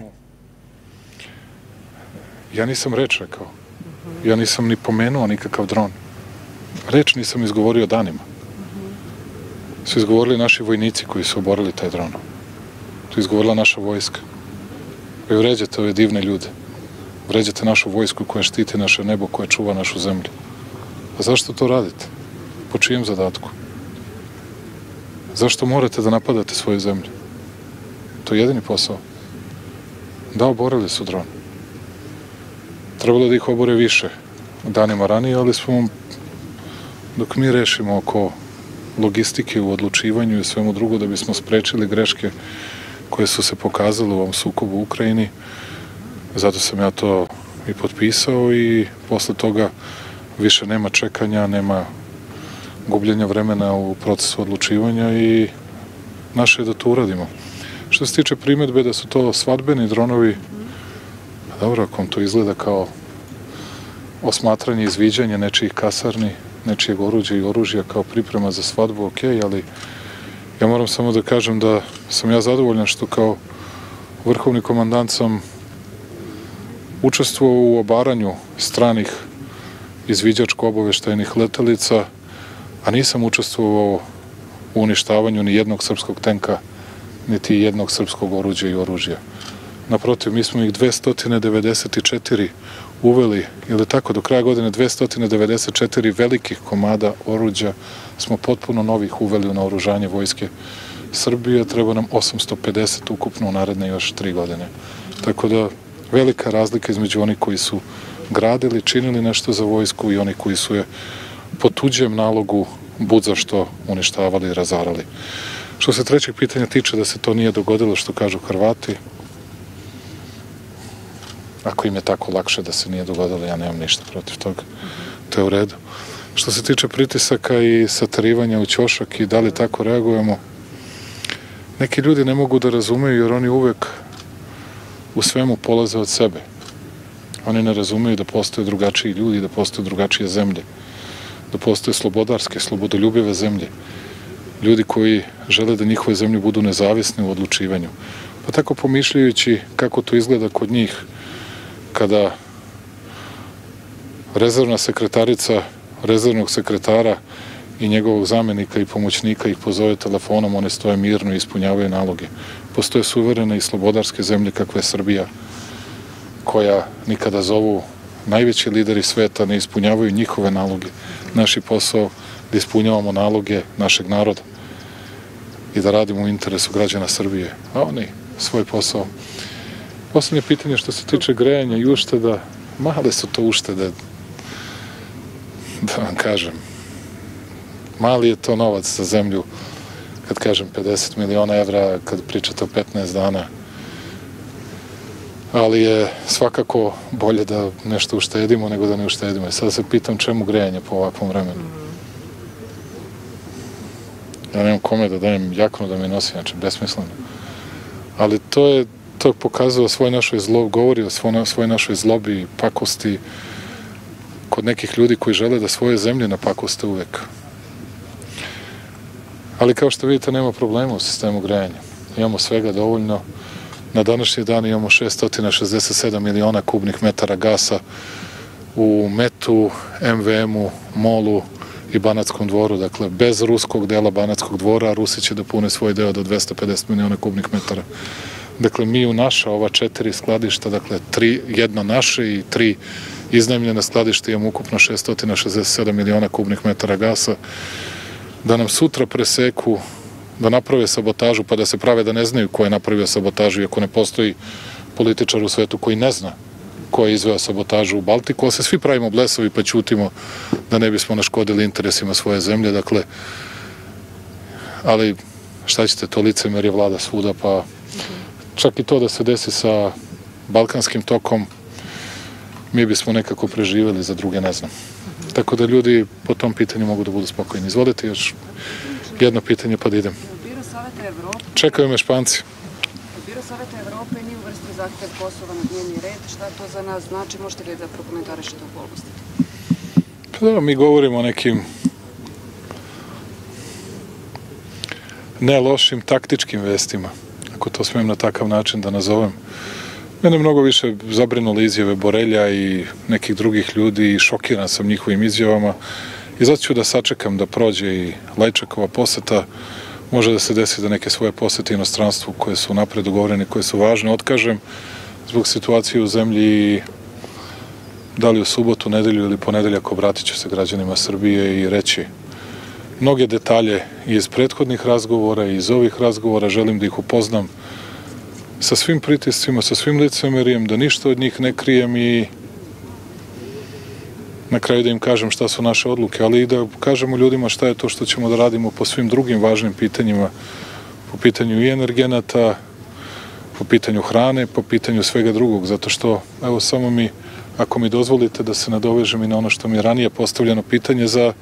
Ja nisam reč rekao. Ja nisam ni pomenuo nikakav dron. Reč nisam izgovorio danima. Su izgovorili naši vojnici koji su oborili taj dron. To je izgovorila naša vojska. Vi vređate ove divne ljude. Vređate našu vojsku koja štiti naše nebo, koja čuva našu zemlju. A zašto to radite? Po čijem zadatku? Zašto morate da napadate svoju zemlju? To je jedini posao. Da, oborili su dron. Trebalo da ih obore više danima ranije, ali smo, dok mi rešimo oko logistike u odlučivanju i svemu drugo, da bismo sprečili greške koje su se pokazale u ovom sukobu u Ukrajini, zato sam ja to i potpisao i posle toga više nema čekanja, nema gubljenja vremena u procesu odlučivanja i naše je da to uradimo. Što se tiče primetbe da su to svadbeni dronovi, pa dobro, ako vam to izgleda kao osmatranje i izviđanje nečijih kasarni, nečijeg oruđa i oružja kao priprema za svadbu, ok, ali ja moram samo da kažem da sam ja zadovoljan što kao vrhovni komandant sam učestvovao u obaranju stranih izviđačko-obaveštajnih letelica, a nisam učestvovao u uništavanju ni jednog srpskog tenka, niti jednog srpskog oruđa i oružja. Naprotiv, mi smo ih 294 uveli, ili tako, do kraja godine 294 velikih komada oruđa smo potpuno novih uveli u naoružanje vojske Srbije. Treba nam 850 ukupno u naredne još 3 godine. Tako da, velika razlika između onih koji su gradili, činili nešto za vojsku i oni koji su je po tuđem nalogu budzašto uništavali i razarali. Što se trećeg pitanja tiče da se to nije dogodilo, što kažu Hrvati, ako im je tako lakše da se nije dogodilo, ja nemam ništa protiv toga. To je u redu. Što se tiče pritisaka i satarivanja u ćošak i da li tako reagujemo, neki ljudi ne mogu da razumeju jer oni uvek u svemu polaze od sebe. Oni ne razumeju da postoje drugačiji ljudi, da postoje drugačije zemlje, da postoje slobodarske, slobodoljubive zemlje. Ljudi koji žele da njihove zemlje budu nezavisne u odlučivanju. Pa tako pomišljajući kako to izgleda kod njih kada rezervna sekretarica rezervnog sekretara i njegovog zamenika i pomoćnika ih pozove telefonom, one stoje mirno i ispunjavaju naloge. Postoje suverene i slobodarske zemlje kakva je Srbija, koja nikada zovu najveći lideri sveta, ne ispunjavaju njihove naloge. Naš je posao da ispunjavamo naloge našeg naroda i da radimo u interesu građana Srbije, a oni svoj posao. Poslednje pitanje što se tiče grejanja i ušteda, male su to uštede, da vam kažem. Mali je to novac za zemlju, kad kažem 50 miliona evra, kad pričate o 15 dana. Ali je svakako bolje da nešto uštedimo nego da ne uštedimo. I sada se pitam čemu grejanje po ovakvom vremenu. Ja nemam kome da dajem jaknu da mi nosi, znači besmisleno. Ali to pokazuje o svoj našoj zlobi, govori o svoj našoj zlobi, pakosti kod nekih ljudi koji žele da svoje zemlje napakoste uvek. Ali kao što vidite, nema problema u sistemu grejanja. Imamo svega dovoljno. Na današnji dan imamo 667 miliona kubnih metara gasa u Metu, MVM-u, Molu i Banatskom dvoru. Dakle, bez ruskog dela Banatskog dvora, a Rusi će da pune svoj deo do 250 miliona kubnih metara. Dakle, mi u naša ova 4 skladišta, dakle, jedno naše i 3 iznajmljena skladišta, imamo ukupno 667 miliona kubnih metara gasa. Da nam sutra preseku, da naprave sabotažu, pa da se prave da ne znaju ko je napravio sabotažu, iako ne postoji političar u svetu koji ne zna ko je izveo sabotažu u Baltiku, ali se svi pravimo blesavi pa ćutimo da ne bismo naškodili interesima svoje zemlje, dakle, ali šta ćete, to licemerje vlada svuda, pa čak i to da se desi sa Balkanskim tokom, mi bismo nekako preživeli, za druge ne znam. Tako da ljudi po tom pitanju mogu da budu spokojni. Izvolite još jedno pitanje pa da idem. Biro Saveta Evrope. Čekaju me Španci. Biro Saveta Evrope nije uvrstio zahtev Kosova na dnevni red. Šta to za nas znači? Možete li da prokomentarišete okolnosti? Pa da, mi govorimo o nekim ne lošim taktičkim vestima, ako to smijem na takav način da nazovem. Mene mnogo više zabrinule izjave Borelja i nekih drugih ljudi i šokiran sam njihovim izjavama i zato ću da sačekam da prođe i Lajčakova poseta može da se desi da neke svoje posete inostranstvu koje su napred dogovorene, koje su važne, otkažem zbog situacije u zemlji i da li u subotu, nedelju ili ponedeljak obratit ću se građanima Srbije i reći mnoge detalje iz prethodnih razgovora i iz ovih razgovora, želim da ih upoznam sa svim pritiscima, sa svim licemerijem, da ništa od njih ne krijem i na kraju da im kažem šta su naše odluke, ali i da kažemo ljudima šta je to što ćemo da radimo po svim drugim važnim pitanjima, po pitanju i energenata, po pitanju hrane, po pitanju svega drugog, zato što, evo samo mi, ako mi dozvolite da se nadovežem i na ono što mi je ranije postavljeno pitanje, za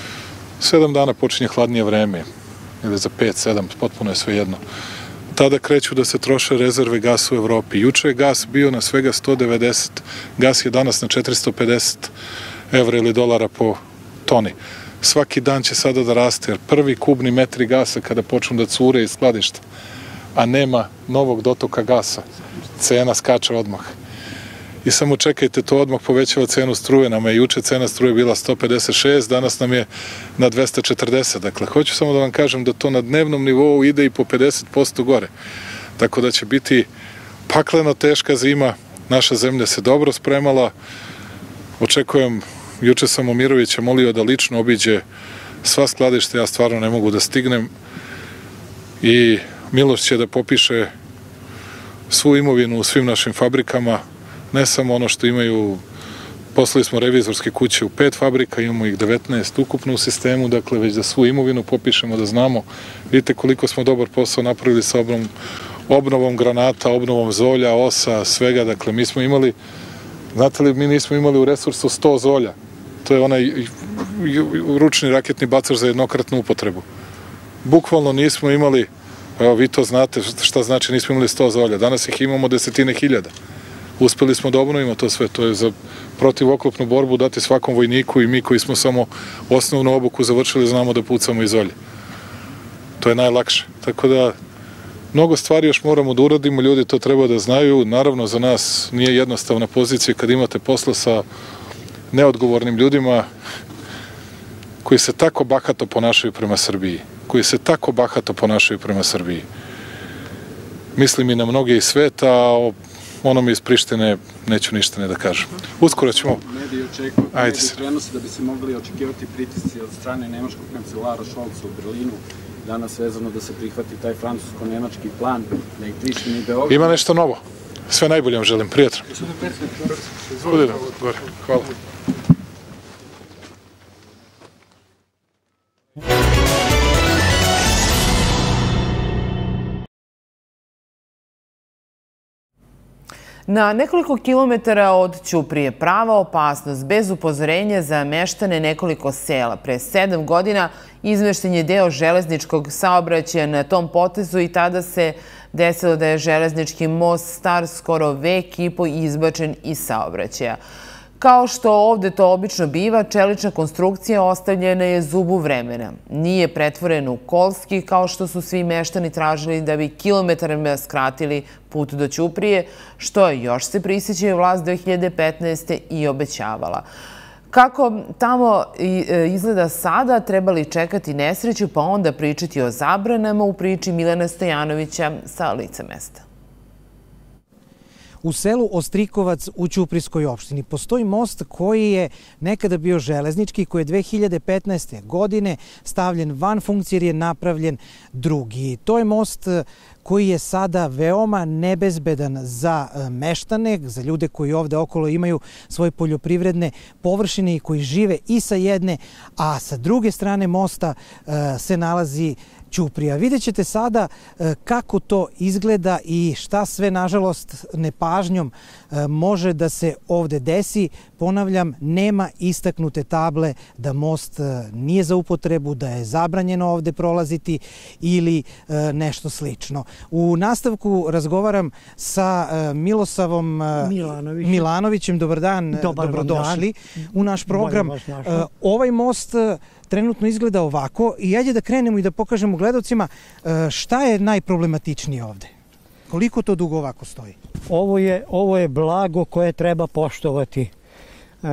7 dana počinje hladnije vreme, ili za 5, 7, potpuno je sve jedno. Tada kreću da se troše rezerve gasa u Evropi. Juče je gas bio na svega 190, gas je danas na 450 evra ili dolara po toni. Svaki dan će sada da raste, jer prvi kubni metri gasa kada počnu da cure iz skladišta, a nema novog dotoka gasa, cena skače odmah. I samo čekajte, to odmah povećava cenu struje. Nama je juče cena struje bila 156, danas nam je na 240. Dakle, hoću samo da vam kažem da to na dnevnom nivou ide i po 50% gore. Tako da će biti pakleno teška zima. Naša zemlja se dobro spremala. Očekujem, juče sam Momirovića molio da lično obiđe sva skladišta, ja stvarno ne mogu da stignem. I Miloš će da popiše svu imovinu u svim našim fabrikama, ne samo ono što imaju, poslali smo revizorske kuće u 5 fabrika, imamo ih 19 ukupno u sistemu, dakle već da svu imovinu popišemo, da znamo. Vidite koliko smo dobar posao napravili sa obnovom granata, obnovom zolja, osa, svega, dakle mi smo imali, znate li, mi nismo imali u resursu 100 zolja, to je onaj ručni raketni bacač za jednokratnu upotrebu. Bukvalno nismo imali, evo vi to znate šta znači nismo imali 100 zolja, danas ih imamo desetine hiljada. Uspeli smo da obnovimo to sve, to je za protivoklopnu borbu dati svakom vojniku i mi koji smo samo osnovnu obuku završili znamo da pucamo iz olje. To je najlakše. Tako da, mnogo stvari još moramo da uradimo, ljudi to treba da znaju. Naravno, za nas nije jednostavna pozicija kad imate posla sa neodgovornim ljudima koji se tako bahato ponašaju prema Srbiji. Mislim i na mnoge iz sveta, a onome iz Prištine neću ništa ne da kažem. Uskoro ćemo... Mediji prenose da bi se mogli očekivati pritisci od strane nemačkog kancelara Scholza u Berlinu danas vezano da se prihvati taj francusko-nemački plan da i Priština i Beograd... Ima nešto novo. Sve najbolje vam želim. Prijatno. Hvala. Na nekoliko kilometara od Ćuprije prava opasnost bez upozorenja za meštane nekoliko sela. Pre 7 godina izmešten je deo železničkog saobraćaja na tom potezu i tada se desilo da je železnički most star skoro vek i po izbačen iz saobraćaja. Kao što ovde to obično biva, čelična konstrukcija ostavljena je zubu vremena. Nije pretvorena u kolski, kao što su svi meštani tražili da bi kilometrima skratili put do Ćuprije, što još se prisjećaju vlast 2015. i obećavala. Kako tamo izgleda sada, trebali čekati nesreću, pa onda pričati o zabranama u priči Milana Stojanovića sa lica mesta. U selu Ostrikovac u Ćuprijskoj opštini postoji most koji je nekada bio železnički, koji je 2015. godine stavljen van funkcije jer je napravljen drugi. To je most koji je sada veoma nebezbedan za meštane, za ljude koji ovde okolo imaju svoje poljoprivredne površine i koji žive i sa jedne, a sa druge strane mosta se nalazi Ćuprija. Vidjet ćete sada kako to izgleda i šta sve, nažalost, nepažnjom može da se ovde desi. Ponavljam, nema istaknute table da most nije za upotrebu, da je zabranjeno ovde prolaziti ili nešto slično. U nastavku razgovaram sa Milosavom Milanovićem. Dobar dan, dobrodošli u naš program. Ovaj most trenutno izgleda ovako i ajde da krenemo i da pokažemo gledalcima šta je najproblematičnije ovde. Koliko to dugo ovako stoji? Ovo je blago koje treba poštovati.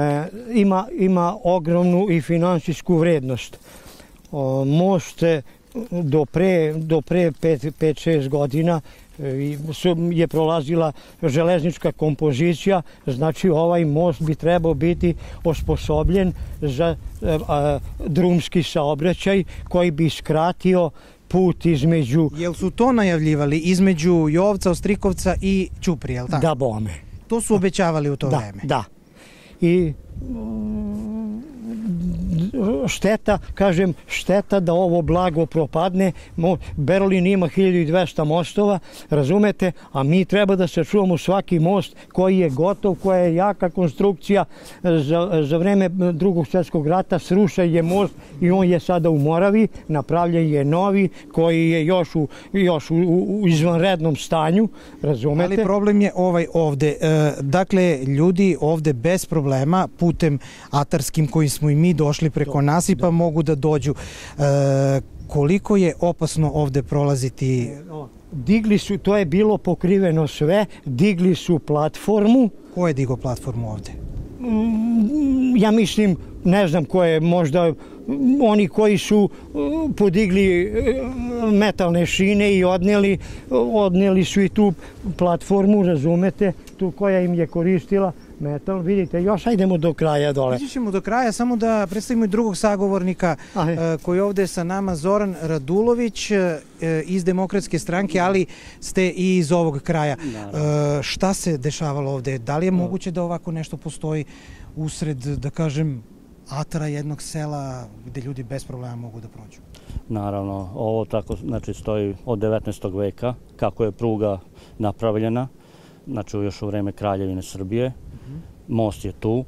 Ima ogromnu i finansijsku vrednost. Most do pre 5-6 godina je prolazila železnička kompozicija, znači ovaj most bi trebao biti osposobljen za drumski saobraćaj koji bi skratio put između... Jel su to najavljivali između Jovca, Ostrikovca i Ćuprije, jel tako? Da, bome. To su obećavali u to vreme? Da. I šteta da ovo blago propadne. Berlin ima 1200 mostova, razumete, a mi treba da sačuvamo svaki most koji je gotov, koja je jaka konstrukcija. Za vreme Drugog svjetskog rata srušen je most i on je sada u Moravi, napravljen je novi koji je još u izvanrednom stanju, razumete. Ali problem je ovaj ovde. Dakle, ljudi ovde bez problema, putem atarskim kojim smo i mi došli preko nasipa, mogu da dođu. Koliko je opasno ovde prolaziti? Digli su, to je bilo pokriveno sve, digli su platformu. Ko je digao platformu ovde? Ja mislim, ne znam ko je, možda oni koji su podigli metalne šine i odneli su i tu platformu, razumete, tu koja im je koristila metal. Vidite, još ajdemo do kraja dole. Ići ćemo do kraja, samo da predstavimo i drugog sagovornika koji je ovde sa nama, Zoran Radulović iz Demokratske stranke, ali ste i iz ovog kraja. Šta se dešavalo ovde? Da li je moguće da ovako nešto postoji usred, da kažem, atara jednog sela gde ljudi bez problema mogu da prođu? Naravno, ovo tako stoji od 19. veka, kako je pruga napravljena, znači još u vreme Kraljevine Srbije. Most je tu.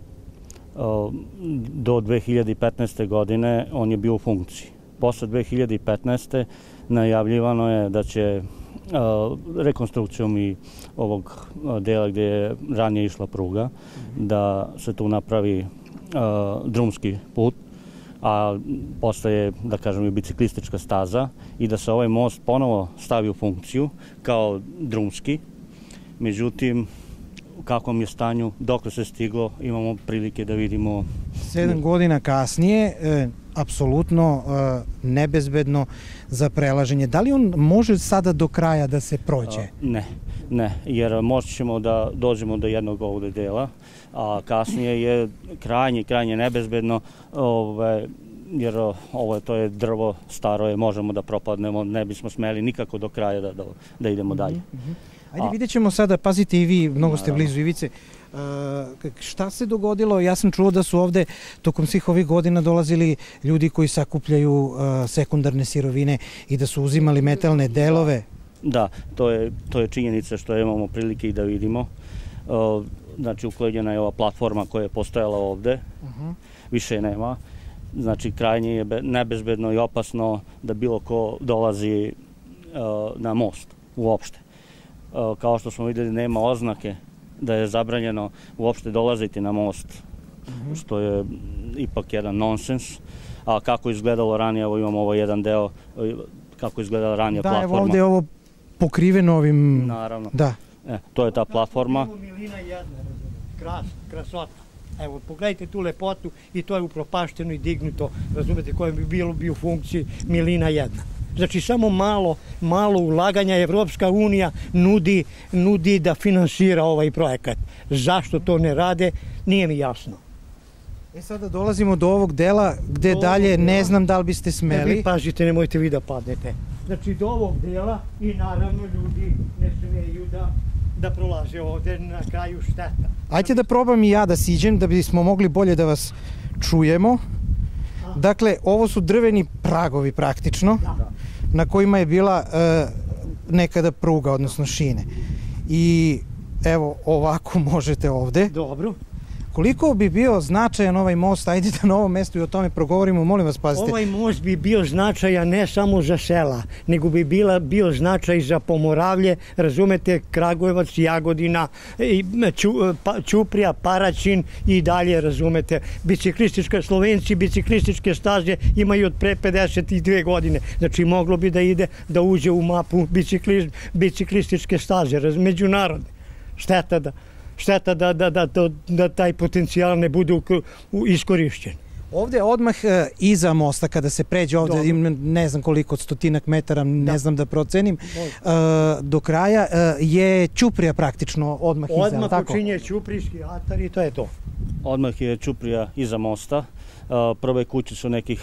Do 2015. godine on je bio u funkciji. Posle 2015. najavljivano je da će rekonstrukcijom i ovog dela gdje je ranije išla pruga, da se tu napravi drumski put, a postaje, da kažem, i biciklistička staza i da se ovaj most ponovo stavi u funkciju kao drumski. Međutim, u kakvom je stanju, dokle se stiglo, imamo prilike da vidimo... 7 godina kasnije, apsolutno nebezbedno za prelaženje. Da li on može sada do kraja da se prođe? Ne, jer moći ćemo da dođemo do jednog ovog dela, a kasnije je krajnje nebezbedno, jer to je drvo, staro je, možemo da propadnemo, ne bismo smeli nikako do kraja da idemo dalje. Ajde, vidjet ćemo sada, pazite i vi, mnogo ste blizu Ivice, šta se dogodilo? Ja sam čuo da su ovde tokom svih ovih godina dolazili ljudi koji sakupljaju sekundarne sirovine i da su uzimali metalne delove. Da, to je činjenica što imamo prilike i da vidimo. Znači, ukleđena je ova platforma koja je postojala ovde, više je nema. Znači, krajnje je nebezbedno i opasno da bilo ko dolazi na most uopšte. Kao što smo vidjeli, nema oznake da je zabranjeno uopšte dolaziti na most, što je ipak jedan nonsens. A kako izgledalo ranije, evo imamo ovo jedan deo, kako izgledala ranija platforma. Da, evo ovdje je ovo pokriveno ovim... Naravno. To je ta platforma. Milina jedna, krasota. Evo, pogledajte tu lepotu i to je upropašteno i dignuto, razumete, koje bi bilo u funkciji milina jedna. Znači, samo malo ulaganja Evropska unija nudi da finansira ovaj projekat. Zašto to ne rade, nije mi jasno. Sada dolazimo do ovog dela gde dalje ne znam da li biste smeli. Vi pazite, nemojte vi da padnete. Znači, do ovog dela i naravno ljudi ne smeju da prolaze ovde, na kraju šteta. Ajde da probam i ja da siđem, da bismo mogli bolje da vas čujemo. Dakle, ovo su drveni pragovi praktično, na kojima je bila nekada pruga, odnosno šine. I evo, ovako možete ovde. Dobro. Koliko bi bio značajan ovaj most, ajde da na ovom mestu i o tome progovorimo, molim vas, pazite. Ovaj most bi bio značajan ne samo za sela, nego bi bio značaj za Pomoravlje, razumete, Kragujevac, Jagodina, Ćuprija, Paraćin i dalje, razumete. Slovenci biciklističke staze imaju od pre 52 godine, znači moglo bi da uđe u mapu biciklističke staze, međunarodne. Šteta da taj potencijal ne bude iskorišćen. Ovde odmah iza mosta, kada se pređe ovde, ne znam koliko, od 100 metara, ne znam da procenim, do kraja je Ćuprija praktično odmah iza. Odmah počinje Ćuprijski atar i to je to. Odmah je Ćuprija iza mosta. Prve kuće su nekih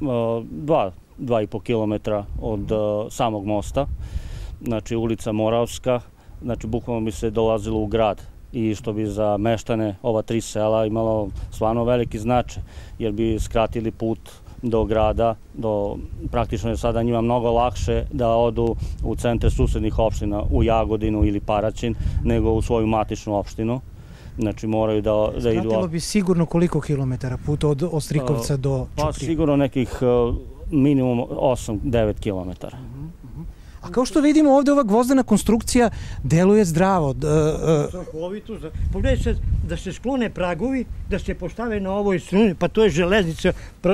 2,5 kilometra od samog mosta. Znači ulica Moravska, znači bukvalno bi se dolazilo u grad. I što bi za meštane ova 3 sela imalo stvarno veliki značaj, jer bi skratili put do grada, praktično je sada njima mnogo lakše da odu u centre susednih opština, u Jagodinu ili Paraćin, nego u svoju matičnu opštinu. Znači moraju da idu... Skratilo bi sigurno koliko kilometara puta od Ostrikovca do Ćuprije? Pa sigurno nekih minimum 8-9 kilometara. A kao što vidimo ovde, ova gvozdena konstrukcija deluje zdravo. Pogledaj se da se sklone pragovi, da se postave na ovoj struni, pa to je železnica,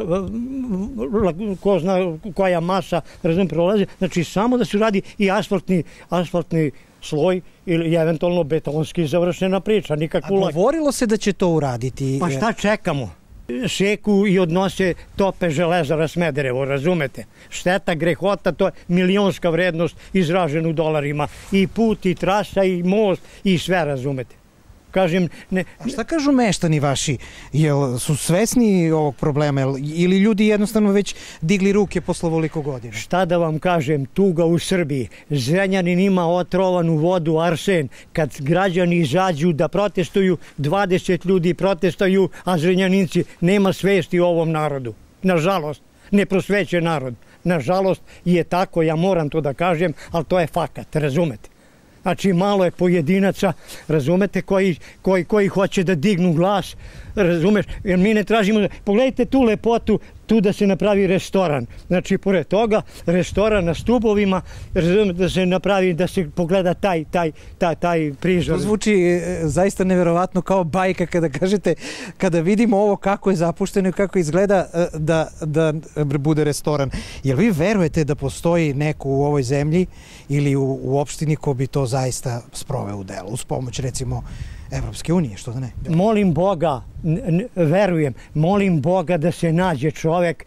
ko zna koja masa prolazi, znači samo da se radi i asfaltni sloj ili eventualno betonski završena priča, nikakvu... A govorilo se da će to uraditi? Pa šta čekamo? Seku i odnose tope Železara Smederevo, razumete? Šteta, grehota, to je milionska vrednost izražena u dolarima. I put, i trasa, i most, i sve, razumete? Kažem, ne... A šta kažu meštani vaši? Jel su svesni ovog problema ili ljudi jednostavno već digli ruke posle ovoliko godina? Šta da vam kažem, tuga u Srbiji. Zrenjanin ima otrovanu vodu, arsen. Kad građani izađu da protestuju, 20 ljudi protestuju, a Zrenjaninci nema svesti o ovom narodu. Nažalost, neprosvećen narod. Nažalost je tako, ja moram to da kažem, ali to je fakat, razumete? Znači, malo je pojedinaca, razumete, koji hoće da dignu glas, razumeš, jer mi ne tražimo... Pogledajte tu lepotu, tu da se napravi restoran. Znači, pored toga, restoran na stubovima, da se napravi, da se pogleda taj prizor. To zvuči zaista neverovatno kao bajka kada kažete, kada vidimo ovo kako je zapušteno i kako izgleda da bude restoran. Jel vi verujete da postoji neko u ovoj zemlji ili u opštini ko bi to zaista sproveo u delo, uz pomoć, recimo, Evropske unije, što da ne? Molim Boga, verujem, molim Boga da se nađe čovek,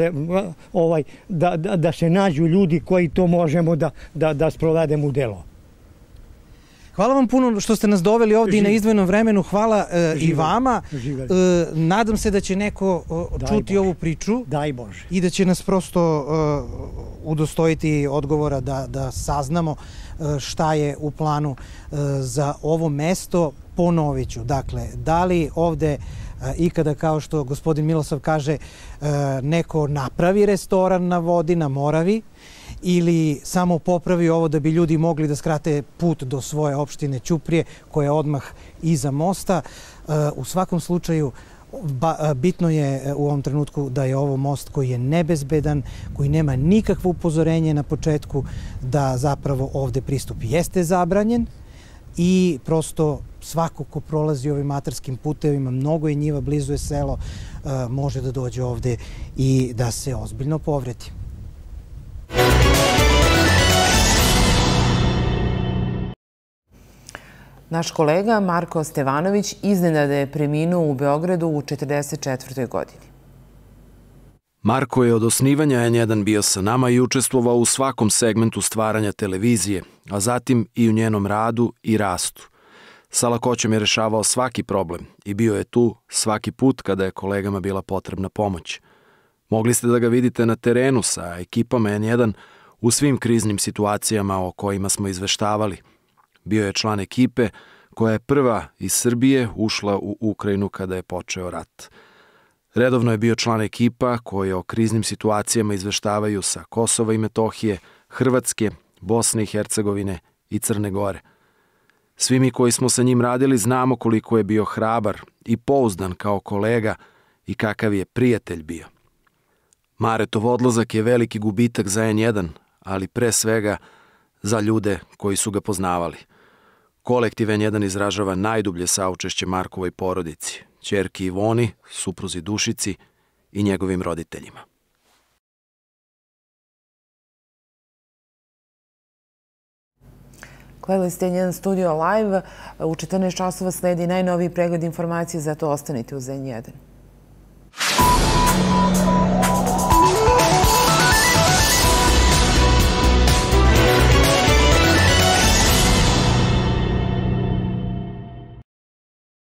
da se nađu ljudi koji to možemo da sprovedemo u delo. Hvala vam puno što ste nas doveli ovdje i na izdvojenom vremenu. Hvala i vama. Nadam se da će neko čuti ovu priču. Daj Bože. I da će nas prosto udostojiti odgovora da saznamo šta je u planu za ovo mesto. Ponovit ću, dakle, da li ovde ikada, kao što gospodin Milosav kaže, neko napravi restoran na vodi, na Moravi, ili samo popravi ovo da bi ljudi mogli da skrate put do svoje opštine Ćuprije, koja je odmah iza mosta. U svakom slučaju, bitno je u ovom trenutku da je ovo most koji je nebezbedan, koji nema nikakvo upozorenje na početku da zapravo ovde pristup jeste zabranjen i prosto svako ko prolazi ovim atarskim putevima, mnogo je njiva, blizu je selo, može da dođe ovde i da se ozbiljno povredi. Naš kolega Marko Stevanović iznenada je preminuo u Beogradu u 44. godini. Marko je od osnivanja N1 bio sa nama i učestvovao u svakom segmentu stvaranja televizije, a zatim i u njenom radu i rastu. Sa lakoćom je rešavao svaki problem i bio je tu svaki put kada je kolegama bila potrebna pomoć. Mogli ste da ga vidite na terenu sa ekipama N1 u svim kriznim situacijama o kojima smo izveštavali. Bio je član ekipe koja je prva iz Srbije ušla u Ukrajinu kada je počeo rat. Redovno je bio član ekipa koje o kriznim situacijama izveštavaju sa Kosova i Metohije, Hrvatske, Bosne i Hercegovine i Crne Gore. Svi mi koji smo sa njim radili znamo koliko je bio hrabar i pouzdan kao kolega i kakav je prijatelj bio. Maretov odlazak je veliki gubitak za N1, ali pre svega za ljude koji su ga poznavali. Kolektiv N1 izražava najdublje saučešće Markovoj porodici, ćerki Ivoni, supruzi Dušici i njegovim roditeljima. Gledali ste N1 Studio Live. U 14 časova sledi najnoviji pregled informacije, zato ostanite uz N1.